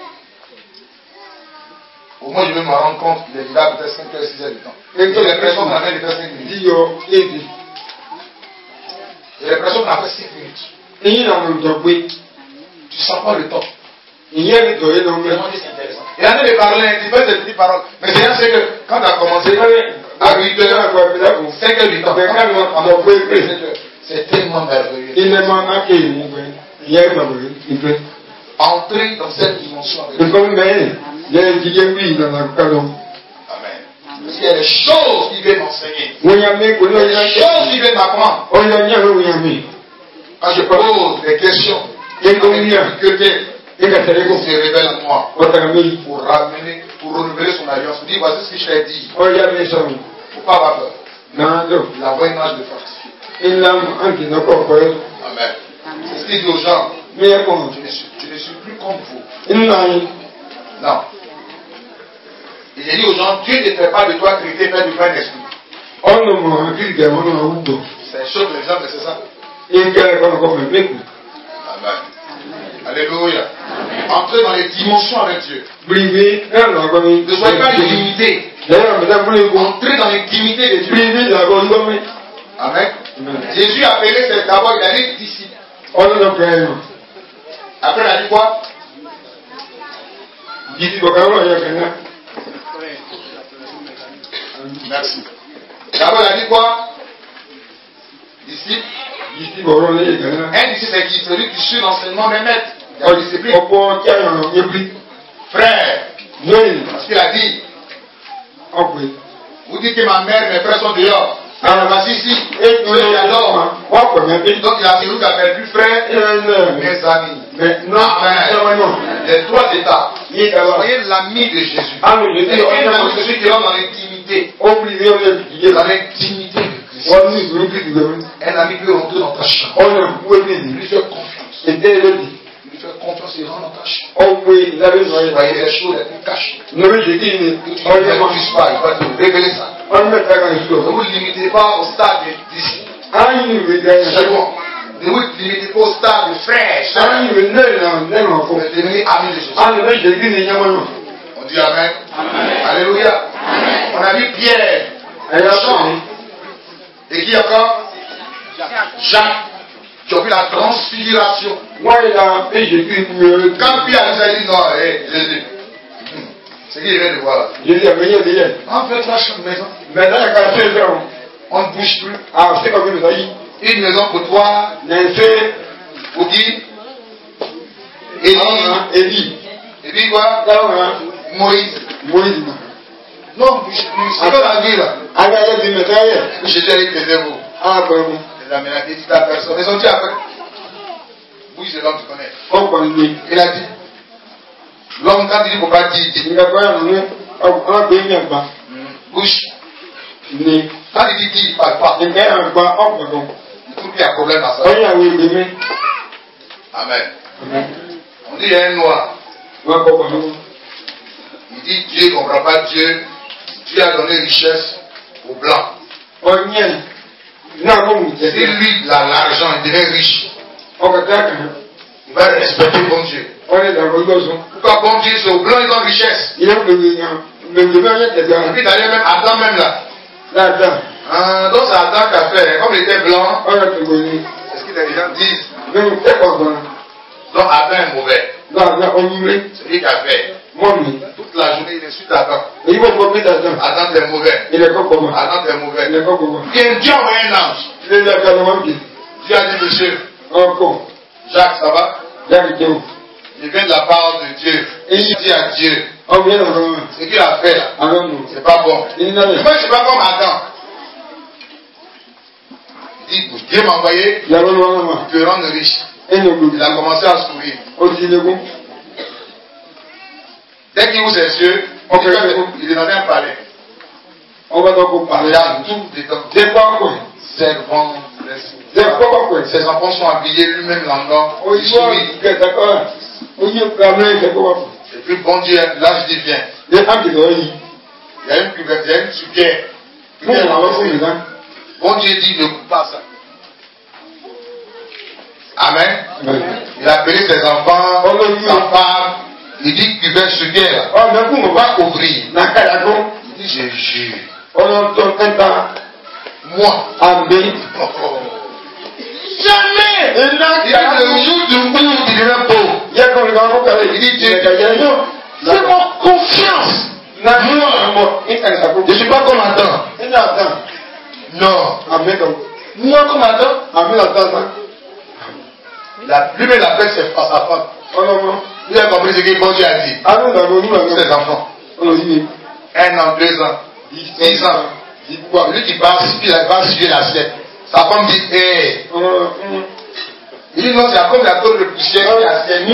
[SPEAKER 1] Au moins, je vais me rendre compte qu'il est là peut-être cinq heures, six heures du temps.
[SPEAKER 2] Et
[SPEAKER 1] J'ai l'impression qu'on a fait cinq minutes.
[SPEAKER 2] Dit yo, il dit.
[SPEAKER 1] J'ai l'impression qu'on a fait cinq minutes.
[SPEAKER 2] Et il a mon job, oui.
[SPEAKER 1] Tu sens pas le temps.
[SPEAKER 2] Il y a les deux, il a mon
[SPEAKER 1] Vraiment, c'est intéressant. Il y en a des parler, il fait des petites paroles. Mais c'est c'est que quand tu as commencé à huit heures, cinq heures du temps, c'est tellement merveilleux.
[SPEAKER 2] il est mort à qui il y a un homme, il fait.
[SPEAKER 1] Entrer dans cette dimension avec
[SPEAKER 2] C'est
[SPEAKER 1] Dieu.
[SPEAKER 2] comme mais il y a qui est oui dans la cadeau.
[SPEAKER 1] Amen. Parce qu'il y a des choses qui viennent m'enseigner.
[SPEAKER 2] On y a mis, on
[SPEAKER 1] Il y a
[SPEAKER 2] y
[SPEAKER 1] des
[SPEAKER 2] a
[SPEAKER 1] choses qui viennent m'apprendre.
[SPEAKER 2] on y a mis, on y a mis.
[SPEAKER 1] Quand je pose des questions,
[SPEAKER 2] Et
[SPEAKER 1] avec
[SPEAKER 2] combien
[SPEAKER 1] difficulté,
[SPEAKER 2] et quand c'est
[SPEAKER 1] il
[SPEAKER 2] bon,
[SPEAKER 1] se révèle à moi
[SPEAKER 2] on t'a mis,
[SPEAKER 1] pour ramener, pour renouveler son alliance. Il dit, voici ce que je t'ai dit.
[SPEAKER 2] on y a mis ça.
[SPEAKER 1] Il ne faut pas avoir peur.
[SPEAKER 2] Non, non.
[SPEAKER 1] Il envoie une image de fortifié.
[SPEAKER 2] Il l'a un qui n'a pas peur.
[SPEAKER 1] Amen. C'est ce qu'il dit aux gens.
[SPEAKER 2] Mais bon,
[SPEAKER 1] Tu ne suis, tu ne suis plus comme vous.
[SPEAKER 2] il n'a rien.
[SPEAKER 1] Non. Il a dit aux gens, Dieu ne fait pas de toi traiter, faire du pain d'esprit.
[SPEAKER 2] On ne m'a dit que on a un bout.
[SPEAKER 1] C'est un choc l'exemple, c'est ça.
[SPEAKER 2] Et qu'il y a encore un peu.
[SPEAKER 1] Amen. Alléluia. Entrez dans les dimensions avec Dieu.
[SPEAKER 2] Believe náà lọ gbọ́ mi.
[SPEAKER 1] Ne soyez pas limité.
[SPEAKER 2] Lẹ́yìn ọ̀mẹ́ta múlẹ̀ kú.
[SPEAKER 1] Entrez dans l'intimité de Dieu.
[SPEAKER 2] Believe làgbọ́ gbọ́ mi.
[SPEAKER 1] Amen. Jésus a appelé ses d'abord, il a dit disciples.
[SPEAKER 2] Ọdún lọ pẹ̀lú ẹ̀rọ.
[SPEAKER 1] Après, il a dit quoi?
[SPEAKER 2] Jìdí bọ̀ká wọ̀ yẹ kẹ́lá.
[SPEAKER 1] Merci. D'abord, il a dit quoi? Disciple.
[SPEAKER 2] Jìdí bọ̀rọ̀ lé yẹ kẹ́lá.
[SPEAKER 1] Un disciple, c'est qui? Celui qui suit l'enseignement des maîtres. Il y a une discipline.
[SPEAKER 2] Ọ̀pọ̀ kí àyàn yẹ bí.
[SPEAKER 1] Frère.
[SPEAKER 2] Lóyìn.
[SPEAKER 1] Parce qu'il a dit.
[SPEAKER 2] Ọ̀pẹ̀.
[SPEAKER 1] Vous dites que ma mère et mes frères sont dehors. Alors, voici ici.
[SPEAKER 2] Et
[SPEAKER 1] Ceux qui adorent.
[SPEAKER 2] Wọ́n pẹ̀ mẹ́bí.
[SPEAKER 1] Donc, il a celui qui a perdu frère. Mes amis.
[SPEAKER 2] Mais non,
[SPEAKER 1] Amen. Les trois états.
[SPEAKER 2] Yé d'abord.
[SPEAKER 1] Soyez l'ami de Jésus.
[SPEAKER 2] Ah, mais je
[SPEAKER 1] Et
[SPEAKER 2] dis, on
[SPEAKER 1] un ami
[SPEAKER 2] est
[SPEAKER 1] de celui qui rentre dans l'intimité.
[SPEAKER 2] Oubliez, on est pitié.
[SPEAKER 1] Dans l'intimité de Christ.
[SPEAKER 2] Wọ́n ní ìlú kìí gbẹ̀mí.
[SPEAKER 1] Un ami peut rentrer dans ta chambre.
[SPEAKER 2] Ọ̀nà ìwé ní ìlú.
[SPEAKER 1] Lui faire confiance.
[SPEAKER 2] Ètè lódì.
[SPEAKER 1] Lui faire confiance et rentrer dans ta chambre.
[SPEAKER 2] Ọ̀pẹ̀ ìdábẹ́ sọ yẹn.
[SPEAKER 1] Voyez les choses les plus cachées.
[SPEAKER 2] Lórí ìdèkí ni
[SPEAKER 1] Tu ne refuses pas, il va te révéler ça.
[SPEAKER 2] ọ̀nà mẹ́ta kan ìṣòro.
[SPEAKER 1] Ne vous limitez pas au stade de disciple.
[SPEAKER 2] Ayin ìwé gẹ́gẹ́.
[SPEAKER 1] C'est bon. Ne vous limitez pas au stade de frère.
[SPEAKER 2] Ayin ìwé lẹ́yìn lẹ́yìn ọ̀fọ̀.
[SPEAKER 1] Vous devenez ami de Jésus.
[SPEAKER 2] Ayin ìwé ìdèkí ni yẹn mọ́nà.
[SPEAKER 1] On dit Amen. Amen. Alléluia. Amen. On a vu Pierre.
[SPEAKER 2] Ẹ̀yà sọ̀rọ̀.
[SPEAKER 1] Et qui encore? Jacques. Qui ont vu la transfiguration.
[SPEAKER 2] Wọ́n yìí la éjèkí ni.
[SPEAKER 1] Quand Pierre nous a dit non, hé, Jésus. C'est qui il vient de voir.
[SPEAKER 2] Jésus àmì yẹn lè yẹ.
[SPEAKER 1] On fait trois chambres maison.
[SPEAKER 2] Mẹ̀tẹ́ ẹ̀ka ṣe é fẹ́ràn.
[SPEAKER 1] On ne bouge plus.
[SPEAKER 2] À ṣé kọ̀ọ̀kan nìkan yìí.
[SPEAKER 1] Une maison pour toi.
[SPEAKER 2] N'ẹ̀ṣẹ́.
[SPEAKER 1] Pour qui? Élie.
[SPEAKER 2] Élie.
[SPEAKER 1] Et puis quoi? Moïse.
[SPEAKER 2] Moïse.
[SPEAKER 1] Non, on ne bouge plus. C'est comme la vie là.
[SPEAKER 2] Agáyé ti mẹ̀tẹ́ yẹ.
[SPEAKER 1] Jésus a dit taisez-vous.
[SPEAKER 2] Á pẹ̀lú.
[SPEAKER 1] Les amis, il a dit à personne. Ils ont dit après. Oui, c'est l'homme, tu connais.
[SPEAKER 2] Ọ̀pọ̀ ìwé.
[SPEAKER 1] Il a dit. L'homme, quand il dit, il ne faut pas dire.
[SPEAKER 2] Ìgbà kan yà lónìí. Ọ̀gbẹ́ yẹn gbà.
[SPEAKER 1] Bouche.
[SPEAKER 2] Ní.
[SPEAKER 1] Quand il dit qu'il ne parle pas.
[SPEAKER 2] Ìgbà yẹn gbà ọ̀pọ̀ kan.
[SPEAKER 1] Il trouve qu'il y a un problème à ça.
[SPEAKER 2] Ọ̀yìn àwọn ìgbè mi.
[SPEAKER 1] Amen. On dit il y a un noir.
[SPEAKER 2] Wọ́n kọ́ pọ̀ lọ́wọ́.
[SPEAKER 1] Il dit Dieu ne comprend pas Dieu. Dieu a donné richesse aux blancs.
[SPEAKER 2] Ọ̀yìn yẹn. Náà kò mú
[SPEAKER 1] Si
[SPEAKER 2] jẹ́.
[SPEAKER 1] lui, il a l'argent, il devient riche.
[SPEAKER 2] Ọkọ̀ tí a kàn.
[SPEAKER 1] Il va respecter bon Dieu.
[SPEAKER 2] Ọ̀yìn ìdàgbọ́ gbọ́sọ̀.
[SPEAKER 1] Pourquoi bon Dieu, c'est aux blancs, ils ont richesse.
[SPEAKER 2] Ilé gbègbè yẹn. Gbègbè náà yẹ tẹ̀gbẹ́
[SPEAKER 1] Et
[SPEAKER 2] wọn.
[SPEAKER 1] puis d'ailleurs, même Adam, même là.
[SPEAKER 2] Dáadáa.
[SPEAKER 1] Hein, donc c'est Adam qui a fait. Comme il était blanc,
[SPEAKER 2] Ọ̀yìn tẹ̀gbẹ́ ni.
[SPEAKER 1] c'est ce que les gens disent.
[SPEAKER 2] Nínú kẹ́kọ̀ọ́ gan.
[SPEAKER 1] Donc Adam est mauvais.
[SPEAKER 2] Dáadáa ọ̀nyúlé.
[SPEAKER 1] C'est lui qui a fait.
[SPEAKER 2] Mọ́mì.
[SPEAKER 1] Toute la journée, il est sur Adam.
[SPEAKER 2] Èyí bọ̀ fọ́ Peter Adam.
[SPEAKER 1] Adam, t'es mauvais.
[SPEAKER 2] Ilẹ̀ kọ́kọ́ mọ̀.
[SPEAKER 1] Adam, t'es mauvais.
[SPEAKER 2] Ilẹ̀ kọ́kọ́ mọ̀.
[SPEAKER 1] Bien, Dieu a envoyé un ange.
[SPEAKER 2] Ilé ilé ẹ̀ka ni wọ́n bì.
[SPEAKER 1] Dieu a dit, monsieur,
[SPEAKER 2] Ọkọ̀.
[SPEAKER 1] Jacques, ça va?
[SPEAKER 2] Jáde jẹun.
[SPEAKER 1] Il vient de la part de Dieu. Et il dit à Dieu,
[SPEAKER 2] Ọmọ yẹn lọ́rọ̀ wọn.
[SPEAKER 1] ce qu'il a fait là,
[SPEAKER 2] Àwọn nù.
[SPEAKER 1] c'est pas bon.
[SPEAKER 2] Ilé náà
[SPEAKER 1] Moi, je suis pas comme Adam. Il dit, Dieu m'a envoyé,
[SPEAKER 2] Ìyàwó ni wọ́n wà.
[SPEAKER 1] te rendre riche.
[SPEAKER 2] Ẹni ògbò.
[SPEAKER 1] Il a commencé à sourire.
[SPEAKER 2] Ó ti légún.
[SPEAKER 1] Dès qu'il ouvre ses yeux, il dit, il est dans un palais.
[SPEAKER 2] Ọba tó kó
[SPEAKER 1] Il
[SPEAKER 2] pàlẹ́.
[SPEAKER 1] y a tout dedans.
[SPEAKER 2] Ṣé pọ́kọ̀?
[SPEAKER 1] Servants,
[SPEAKER 2] Ṣé pọ́kọ̀ pẹ̀?
[SPEAKER 1] ses enfants sont habillés, lui-même l'endort. Il
[SPEAKER 2] Òyìnbó
[SPEAKER 1] sourit.
[SPEAKER 2] ìkẹta kọ́ ẹ̀. Oyún pàmò ìkẹ́ kó wà fún.
[SPEAKER 1] Et puis bon Dieu, là je dis viens.
[SPEAKER 2] Ṣé àgbẹ̀dọ̀ yìí?
[SPEAKER 1] Il y a une cuvette, il y a une soupière.
[SPEAKER 2] Fún ìrànwọ́ fún mi náà.
[SPEAKER 1] Bon Dieu dit ne coupe pas ça. Amen. Il a appelé ses enfants, sa femme. Il dit cuvette, soupière là.
[SPEAKER 2] Ọ̀nà kún mọ̀ bá
[SPEAKER 1] Va ouvrir.
[SPEAKER 2] nàkàyà kún.
[SPEAKER 1] Il dit je jure.
[SPEAKER 2] Ọ̀nà tó kẹta.
[SPEAKER 1] Moi.
[SPEAKER 2] Àgbẹ̀.
[SPEAKER 1] Oh, oh. Jamais. Il dit le jour du bout, il devient pauvre.
[SPEAKER 2] Yẹ kọ́ mi kọ́ kọ́ kẹ́lẹ́.
[SPEAKER 1] Il dit Dieu,
[SPEAKER 2] Dieu.
[SPEAKER 1] c'est mon confiance.
[SPEAKER 2] Moi,
[SPEAKER 1] Je ne suis pas comme Adam. Non. Moi comme Adam. La, lui-même la paix c'est face à face. Lui a compris ce que bon Dieu a dit. Ses enfants. Un an, deux ans, dix ans. Lui qui passe, il va suivre la scène. Sa femme dit, hé. Il dit non, c'est comme la tour de poussière qui a scène.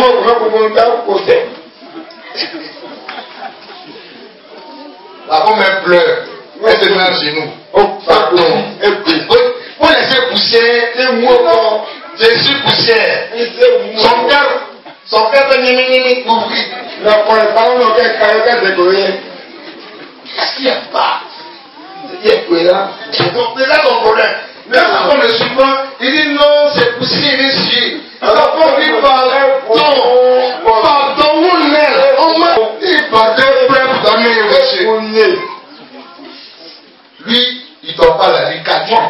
[SPEAKER 1] La femme elle pleure. Elle se met à genoux. Pardon. Pour laisser pousser, je suis poussière. Son cœur, son cœur peut n'y ouvrir. Qu'est-ce qu'il n'y a pas? C'est ça ton problème. Mais la femme ne suit pas. Il dit non, c'est poussière, il est suivi. La femme dit pardon. Pardon. Lui, il ne dort pas la nuit quatre jours.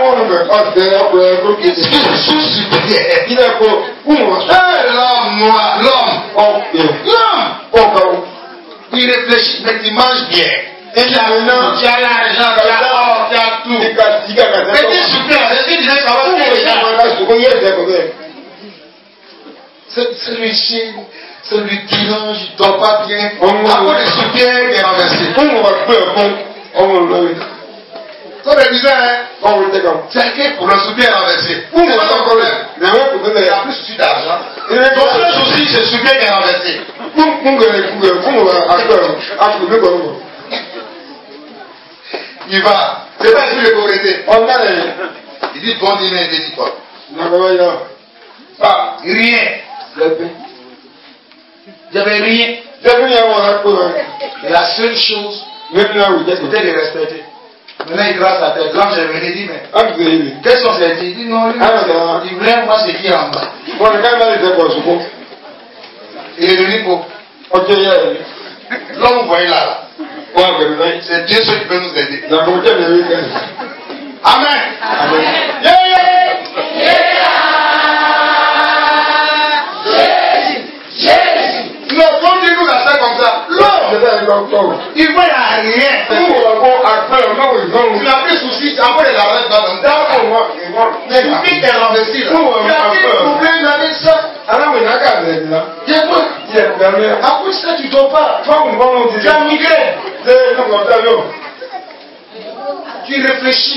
[SPEAKER 2] Il est pour
[SPEAKER 1] l'homme noir, l'homme, l'homme, il réfléchit, mais il mange bien. Il a l'argent, il a l'argent, il a l'or, il a tout. Mais tu super, il disait ça va c'est celui-ci, celui qui range, il ne dort pas bien. Après le soutien, il est renversé. Comme je disais, hein, c'est que pour le soutien renversé. C'est pas un problème. Il y a plus de souci d'argent. Donc le souci, c'est le soutien qui est renversé. Il va. C'est pas plus de pauvreté. Il dit bon dîner, il dit quoi? Pas rien. J'avais rien. Et la seule chose, c'était de respecter. Maintenant, il grasse la tête. Là, je venais dire, mais quels sont ces dits? Il dit non, lui, il voulait moi ce qui est en bas. Il est devenu pauvre. L'homme, vous voyez là, là. C'est Dieu seul qui peut nous aider. Amen. Amen. Yeah, yeah. Non, quand Dieu nous a fait comme ça, l'homme, il voit rien. Il n'a plus de soucis, c'est encore de l'argent dans le temps. Mais il est renversé là. Il a dit, problème, il a dit ça. Il y a quoi? Après ça, tu ne dors pas. Tu as migré. Tu réfléchis.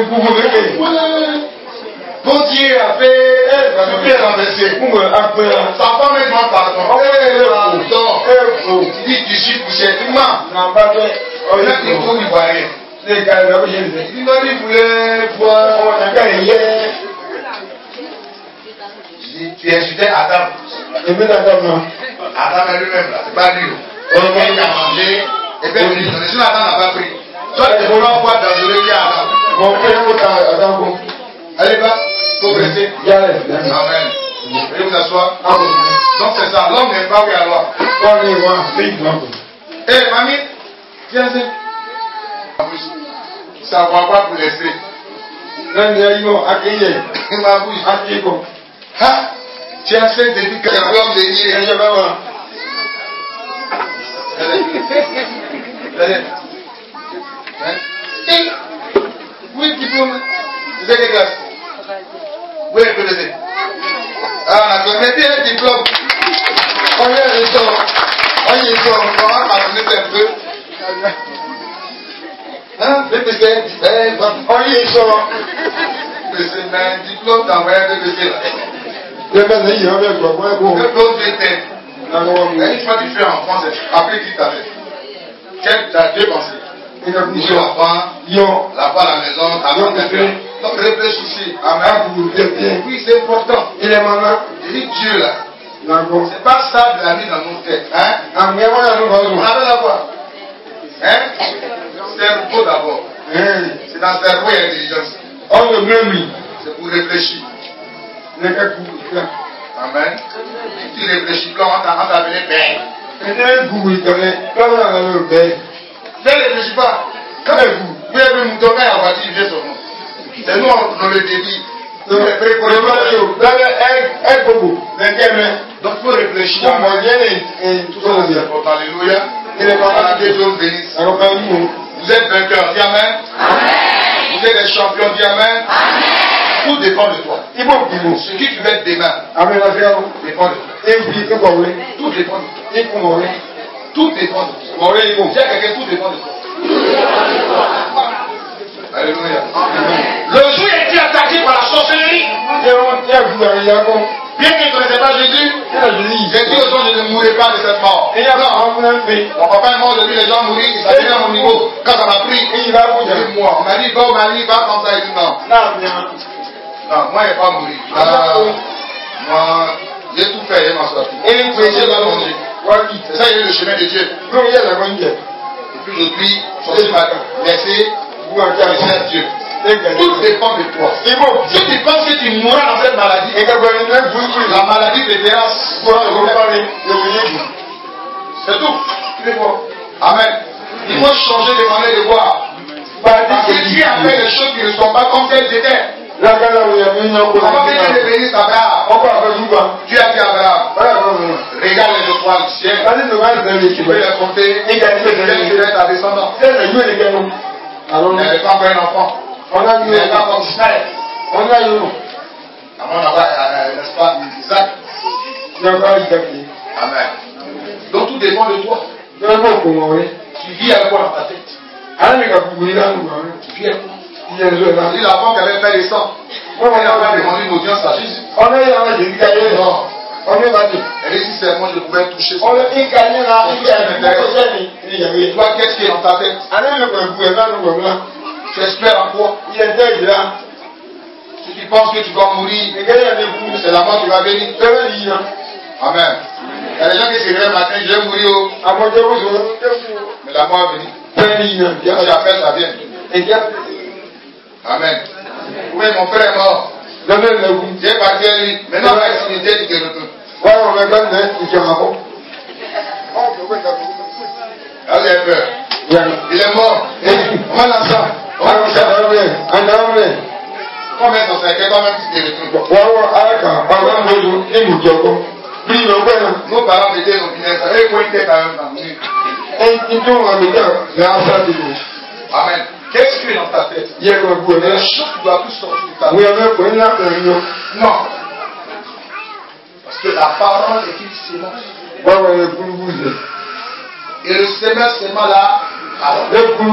[SPEAKER 1] Bon Dieu a fait super renversé. Sa femme est demande pardon. Pardon. Il dit tu suis poussé. Tu mens. Il faut lui voir rien. Il dit non, il voulait voir. Il dit tu insultais Adam. Adam est lui-même là. C'est pas lui. Il a mangé. Et puis il dit si Adam n'a pas pris. Toi tu peux pas voir dangereux qui est Adam. Allez va. Amen. Veuillez vous asseoir. Donc c'est ça. L'homme n'est pas oui à loi. Eh mamie, viens ici. Ça ne va pas pour l'esprit. Ma bouche. Ah, tu as fait depuis que l'homme de nier. Oui, diplôme. Tu fais quelle classe? Oui, je peux le dire. Ah, on a bien un diplôme. On y est, on y est, on va pardonner un peu. Hein, B P C, on y est, c'est un diplôme d'envoyer un B P C là. Le diplôme de tête. Une fois que tu fais en France, après qui t'a fait? Tu as deux pensées. La femme, la femme à la maison, ta femme de faire. Donc réfléchissez. Amen. Oui, c'est important. Il est maman. Il dit Dieu là. C'est pas ça de la vie dans nos têtes. Hein? On avait la voix. Hein? Cerveau d'abord. C'est dans le cerveau il y a l'intelligence. C'est pour réfléchir. Amen. Si tu réfléchis, quand on t'a appelé père. Ne réfléchis pas. Quand vous, vous avez mon domaine à voiture, je son nom. C'est nous, on le débit. Donc il faut réfléchir. Tout ça, c'est important. Alléluia. Dieu vous bénisse. Vous êtes vainqueurs, dis amen. Vous êtes des champions, dis amen. Tout dépend de toi. Ce qui tu vas être demain dépend de toi. Tout dépend de toi. Tout dépend de toi. Dis à quelqu'un, tout dépend de toi. Alléluia. Le jour où il a été attaqué par la sorcellerie, bien qu'il ne connaissait pas Jésus, j'ai dit aux gens, je ne mourrai pas de cette mort. Mon papa est mort depuis les gens mourir, il s'est mis à mon niveau. Quand on a pris, il va mourir. Moi, on m'a dit, va au mari, va comme ça. Il dit non. Non, moi, il n'est pas mourir. Moi, j'ai tout fait, il m'a sorti. Et il faut dans mon Dieu. C'est ça, il est le chemin de Dieu. Et puis aujourd'hui, je suis laissé. Dieu. Tout dépend de toi. Si tu penses que tu mourras dans cette maladie, la maladie te terrasse. C'est tout. Amen. Il faut changer de manière de voir. qu'ils ne sont pas comme tels étaient.
[SPEAKER 2] La gala où il y a mis un coup.
[SPEAKER 1] Comment Dieu te bénisse Abraham?
[SPEAKER 2] On va faire du bas.
[SPEAKER 1] Tu as dit Abraham, regarde les étoiles du ciel.
[SPEAKER 2] Allez, nous allons faire
[SPEAKER 1] Tu peux les compter.
[SPEAKER 2] Et gagner
[SPEAKER 1] Quel serait ta descendance?
[SPEAKER 2] C'est le jouet de canon. Alors,
[SPEAKER 1] Il n'avait pas encore un enfant.
[SPEAKER 2] on a
[SPEAKER 1] Il
[SPEAKER 2] eu.
[SPEAKER 1] n'avait pas encore Ismaël.
[SPEAKER 2] On a eu.
[SPEAKER 1] Avant d'avoir, euh, n'est-ce pas, Isaac.
[SPEAKER 2] Il y a pas eu d'appeler.
[SPEAKER 1] Amen. Donc tout dépend de toi.
[SPEAKER 2] Il y a pas pour moi.
[SPEAKER 1] Tu vis à quoi dans ta tête?
[SPEAKER 2] Allez, mais quand vous voulez là, nous
[SPEAKER 1] Tu vis à quoi?
[SPEAKER 2] il y a un jeu là.
[SPEAKER 1] C'est la femme qui avait fait les sangs. Elle n'a pas demandé une audience à Jésus.
[SPEAKER 2] On a eu un jeu de
[SPEAKER 1] Non.
[SPEAKER 2] on est battu.
[SPEAKER 1] Elle dit si c'est moi, je pouvais toucher ça.
[SPEAKER 2] On a eu gagné là, il y a eu.
[SPEAKER 1] Toi, qu'est-ce qui est dans ta tête?
[SPEAKER 2] Allez, le coup, vous là, nous là.
[SPEAKER 1] Tu espères en quoi?
[SPEAKER 2] Il était là.
[SPEAKER 1] Si tu penses que tu vas mourir,
[SPEAKER 2] Les gars, il y a des coups.
[SPEAKER 1] c'est la mort qui va venir.
[SPEAKER 2] C'est vrai, il y a.
[SPEAKER 1] Amen. Il y a des gens qui se réveillent le matin, je vais mourir. Oh.
[SPEAKER 2] À moi, je vous
[SPEAKER 1] Mais la mort va venir. Si
[SPEAKER 2] ai.
[SPEAKER 1] appelles, ça vient. Amen. Oui, mon frère est mort. Il est parti à lui. Maintenant, on va être cimetière, il te retourne.
[SPEAKER 2] Ouais, on va quand même, il tient à bon.
[SPEAKER 1] Allez, peur. Il est mort. On va l'ensemble. On va l'ensemble. Combien sont cinq? Toi-même, tu te retournes. Nos parents étaient nos pinèdes. Ça veut dire qu'ils étaient quand même. Amen. Qu'est-ce qui est dans ta tête? Il y a des choses qui doivent plus sortir de ta tête. Non. Parce que la parole est une sémence. Et le sémence, seulement là, alors,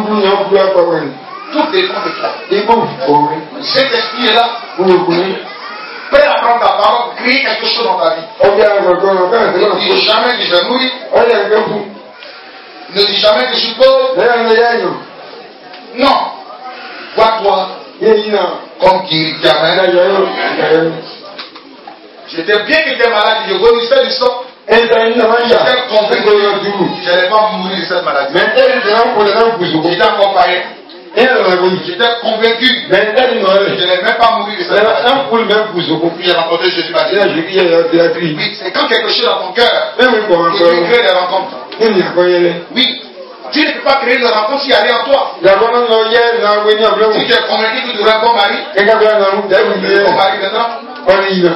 [SPEAKER 1] tout dépend de toi. Cet esprit est là. Prêt à prendre ta parole, créer quelque chose dans ta vie. Ne dis jamais que je vais mourir. Ne dis jamais que je suis pauvre. Non. Vois-toi comme qui Amen. J'étais bien qu'il était malade, je vomissais du sang. J'étais convaincu que je n'allais pas mourir de cette maladie. J'étais encore païen. J'étais convaincu que je n'allais même pas mourir de cette maladie. Puis j'ai rencontré Jésus m'a dit. Oui, c'est quand quelque chose dans ton cœur que tu crées des rencontres. Oui. Dieu ne peut pas créer une rencontre s'il y a rien en toi. Si tu es convaincu que tu auras un bon mari, tu as un bon mari maintenant.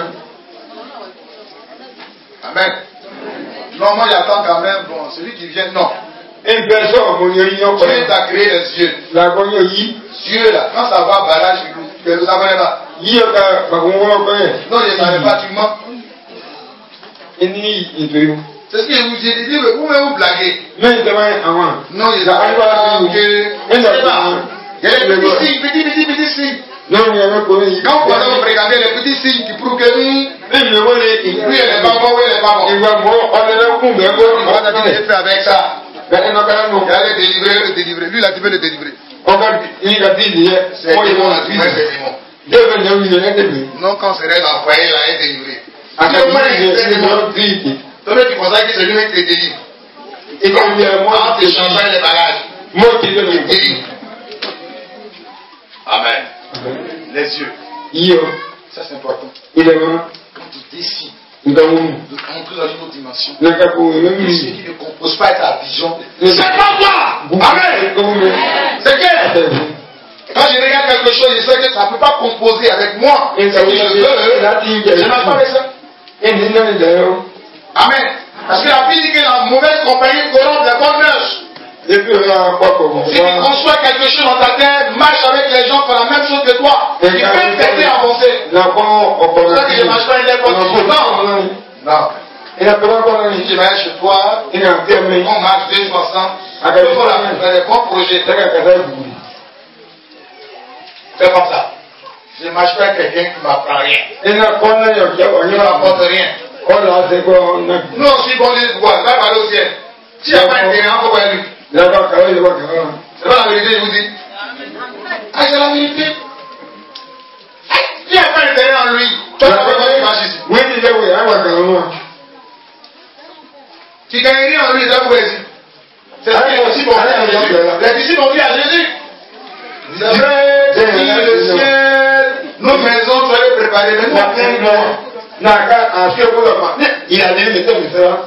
[SPEAKER 1] Amen. Non, moi j'attends quand même, bon, celui qui vient, non.
[SPEAKER 2] Une personne,
[SPEAKER 1] Dieu t'a créé les yeux. Dieu là, quand ça va barrage, tu ne savais pas. Non, je ne savais pas, tu mens. C'est ce que je vous ai dit, mais vous même vous blaguez. Non, je ne savais pas que. Je ne sais pas. Il y a des petits signes, petits, petits, petits signes. Quand vous regardez les petits signes qui prouvent que lui, lui, il n'est pas bon, il n'est pas bon. Qu'est-ce que j'ai fait avec ça? Il allait délivrer, le délivrer. Lui, là, tu veux le délivrer. C'est démon, là, tu c'est démon. Non, quand c'est là, foyer, là, il est délivré. Toi, tu pensais que c'est lui qui te délivre. Et quand tu changes les bagages, il te délivre. Amen. Les yeux. Ça, c'est important. Quand tu décides de entrer dans une autre dimension, tout ce qui ne compose pas ta vision, c'est pas toi. Amen. C'est que quand je regarde quelque chose, je sais que ça ne peut pas composer avec moi. Et ce que je veux, je n'ai pas fait ça. Amen. Parce que la Bible dit que la mauvaise compagnie corrompt les bonnes mœurs. Si tu conçois quelque chose dans ta tête, marche avec les gens qui font la même chose que toi. Tu peux t'aider à avancer. C'est pour ça que je ne marche pas une époque. Non. Non. Si je vais chez toi, on marche deux jours ensemble. Il faut faire des bons projets. Fais comme ça. Je ne marche pas avec quelqu'un qui ne m'apprend rien. Il ne m'apporte rien. Nous aussi, bon Dieu, quoi, va parler au ciel. Si il n'y a pas intérêt, on va lui. C'est pas la vérité, je vous dis. Ah, c'est la vérité. Il n'y a pas intérêt en lui. Toi, tu vas pas marcher ici. Tu gagnes rien en lui, ça vous ici. C'est ce que les disciples ont fait à Jésus. Les disciples ont dit à Jésus. C'est vrai, le ciel, nos maisons seraient préparées, mais nous avons
[SPEAKER 2] Il a dit, mais ça,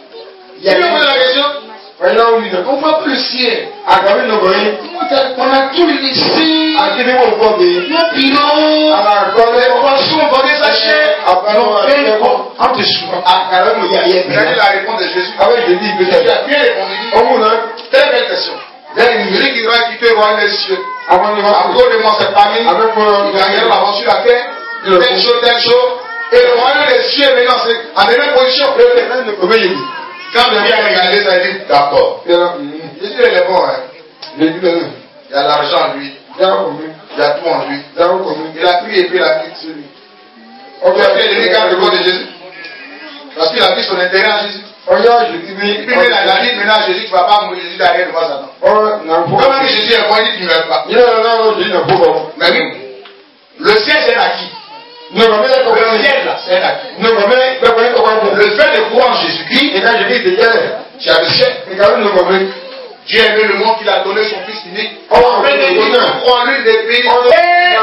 [SPEAKER 1] il y a posé la question. On ne voit plus le ciel. On a tout ici,
[SPEAKER 2] Akíní wò kọ́ mi.
[SPEAKER 1] nos pilons,
[SPEAKER 2] Àlàkọ́lé.
[SPEAKER 1] les poissons dans les sachets,
[SPEAKER 2] Àbálọ́
[SPEAKER 1] n'ont fait quoi en dessous.
[SPEAKER 2] Àkàrà mò yà yẹ.
[SPEAKER 1] Regardez la réponse de Jésus.
[SPEAKER 2] Àwọn ìdèdí
[SPEAKER 1] Il
[SPEAKER 2] ìgbésẹ̀.
[SPEAKER 1] a bien répondu. Il dit,
[SPEAKER 2] Ọmú náà.
[SPEAKER 1] très belle question.
[SPEAKER 2] Lẹ́yìn
[SPEAKER 1] Celui qui doit quitter le royaume des cieux,
[SPEAKER 2] àwọn ni
[SPEAKER 1] à
[SPEAKER 2] wọ́n
[SPEAKER 1] cause de moi, cette famille,
[SPEAKER 2] Àbẹ́kọ̀ọ́
[SPEAKER 1] il gagnera l'avance sur la terre, telle chose, telle chose. Et le royaume des cieux est maintenant c'est en même position. Quand le gars a regardé ça, il dit d'accord. Jésus il est bon, hein. Il y a l'argent en lui, il y a tout en lui. Il a pris et puis il a pris sur lui. On peut appeler les gars de corps de Jésus. Parce qu'il a pris son intérêt en Jésus. Et puis il a dit maintenant à Jésus, tu ne vas pas mourir, Jésus derrière devant Satan. Comment Jésus est bon, il dit tu ne meurs pas. Mais oui, le siège est acquis. Le siège là, c'est acquis. Le fait de croire en Jésus-Christ, tu as le siège. Dieu a aimé le monde qu'il a donné son Fils unique. On fait des gens croire en lui des pays. Et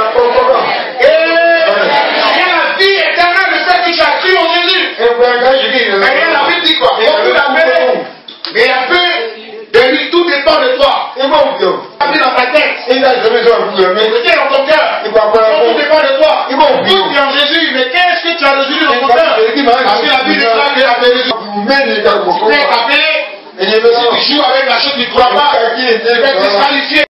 [SPEAKER 1] la vie éternelle, le fait que tu as cru en Jésus. Et la Bible dit quoi? Mais il a fait de lui, tout dépend de toi. Tu as mis dans ta tête. Tu es dans ton cœur. Tout dépend de toi. Tout est en Jésus. Mais qu'est-ce que tu as résolu dans ton cœur? Parce que la Bible dit que tu as résolu. Tu es appelé. Si tu joues avec la chose, tu ne crois pas. Tu es disqualifié.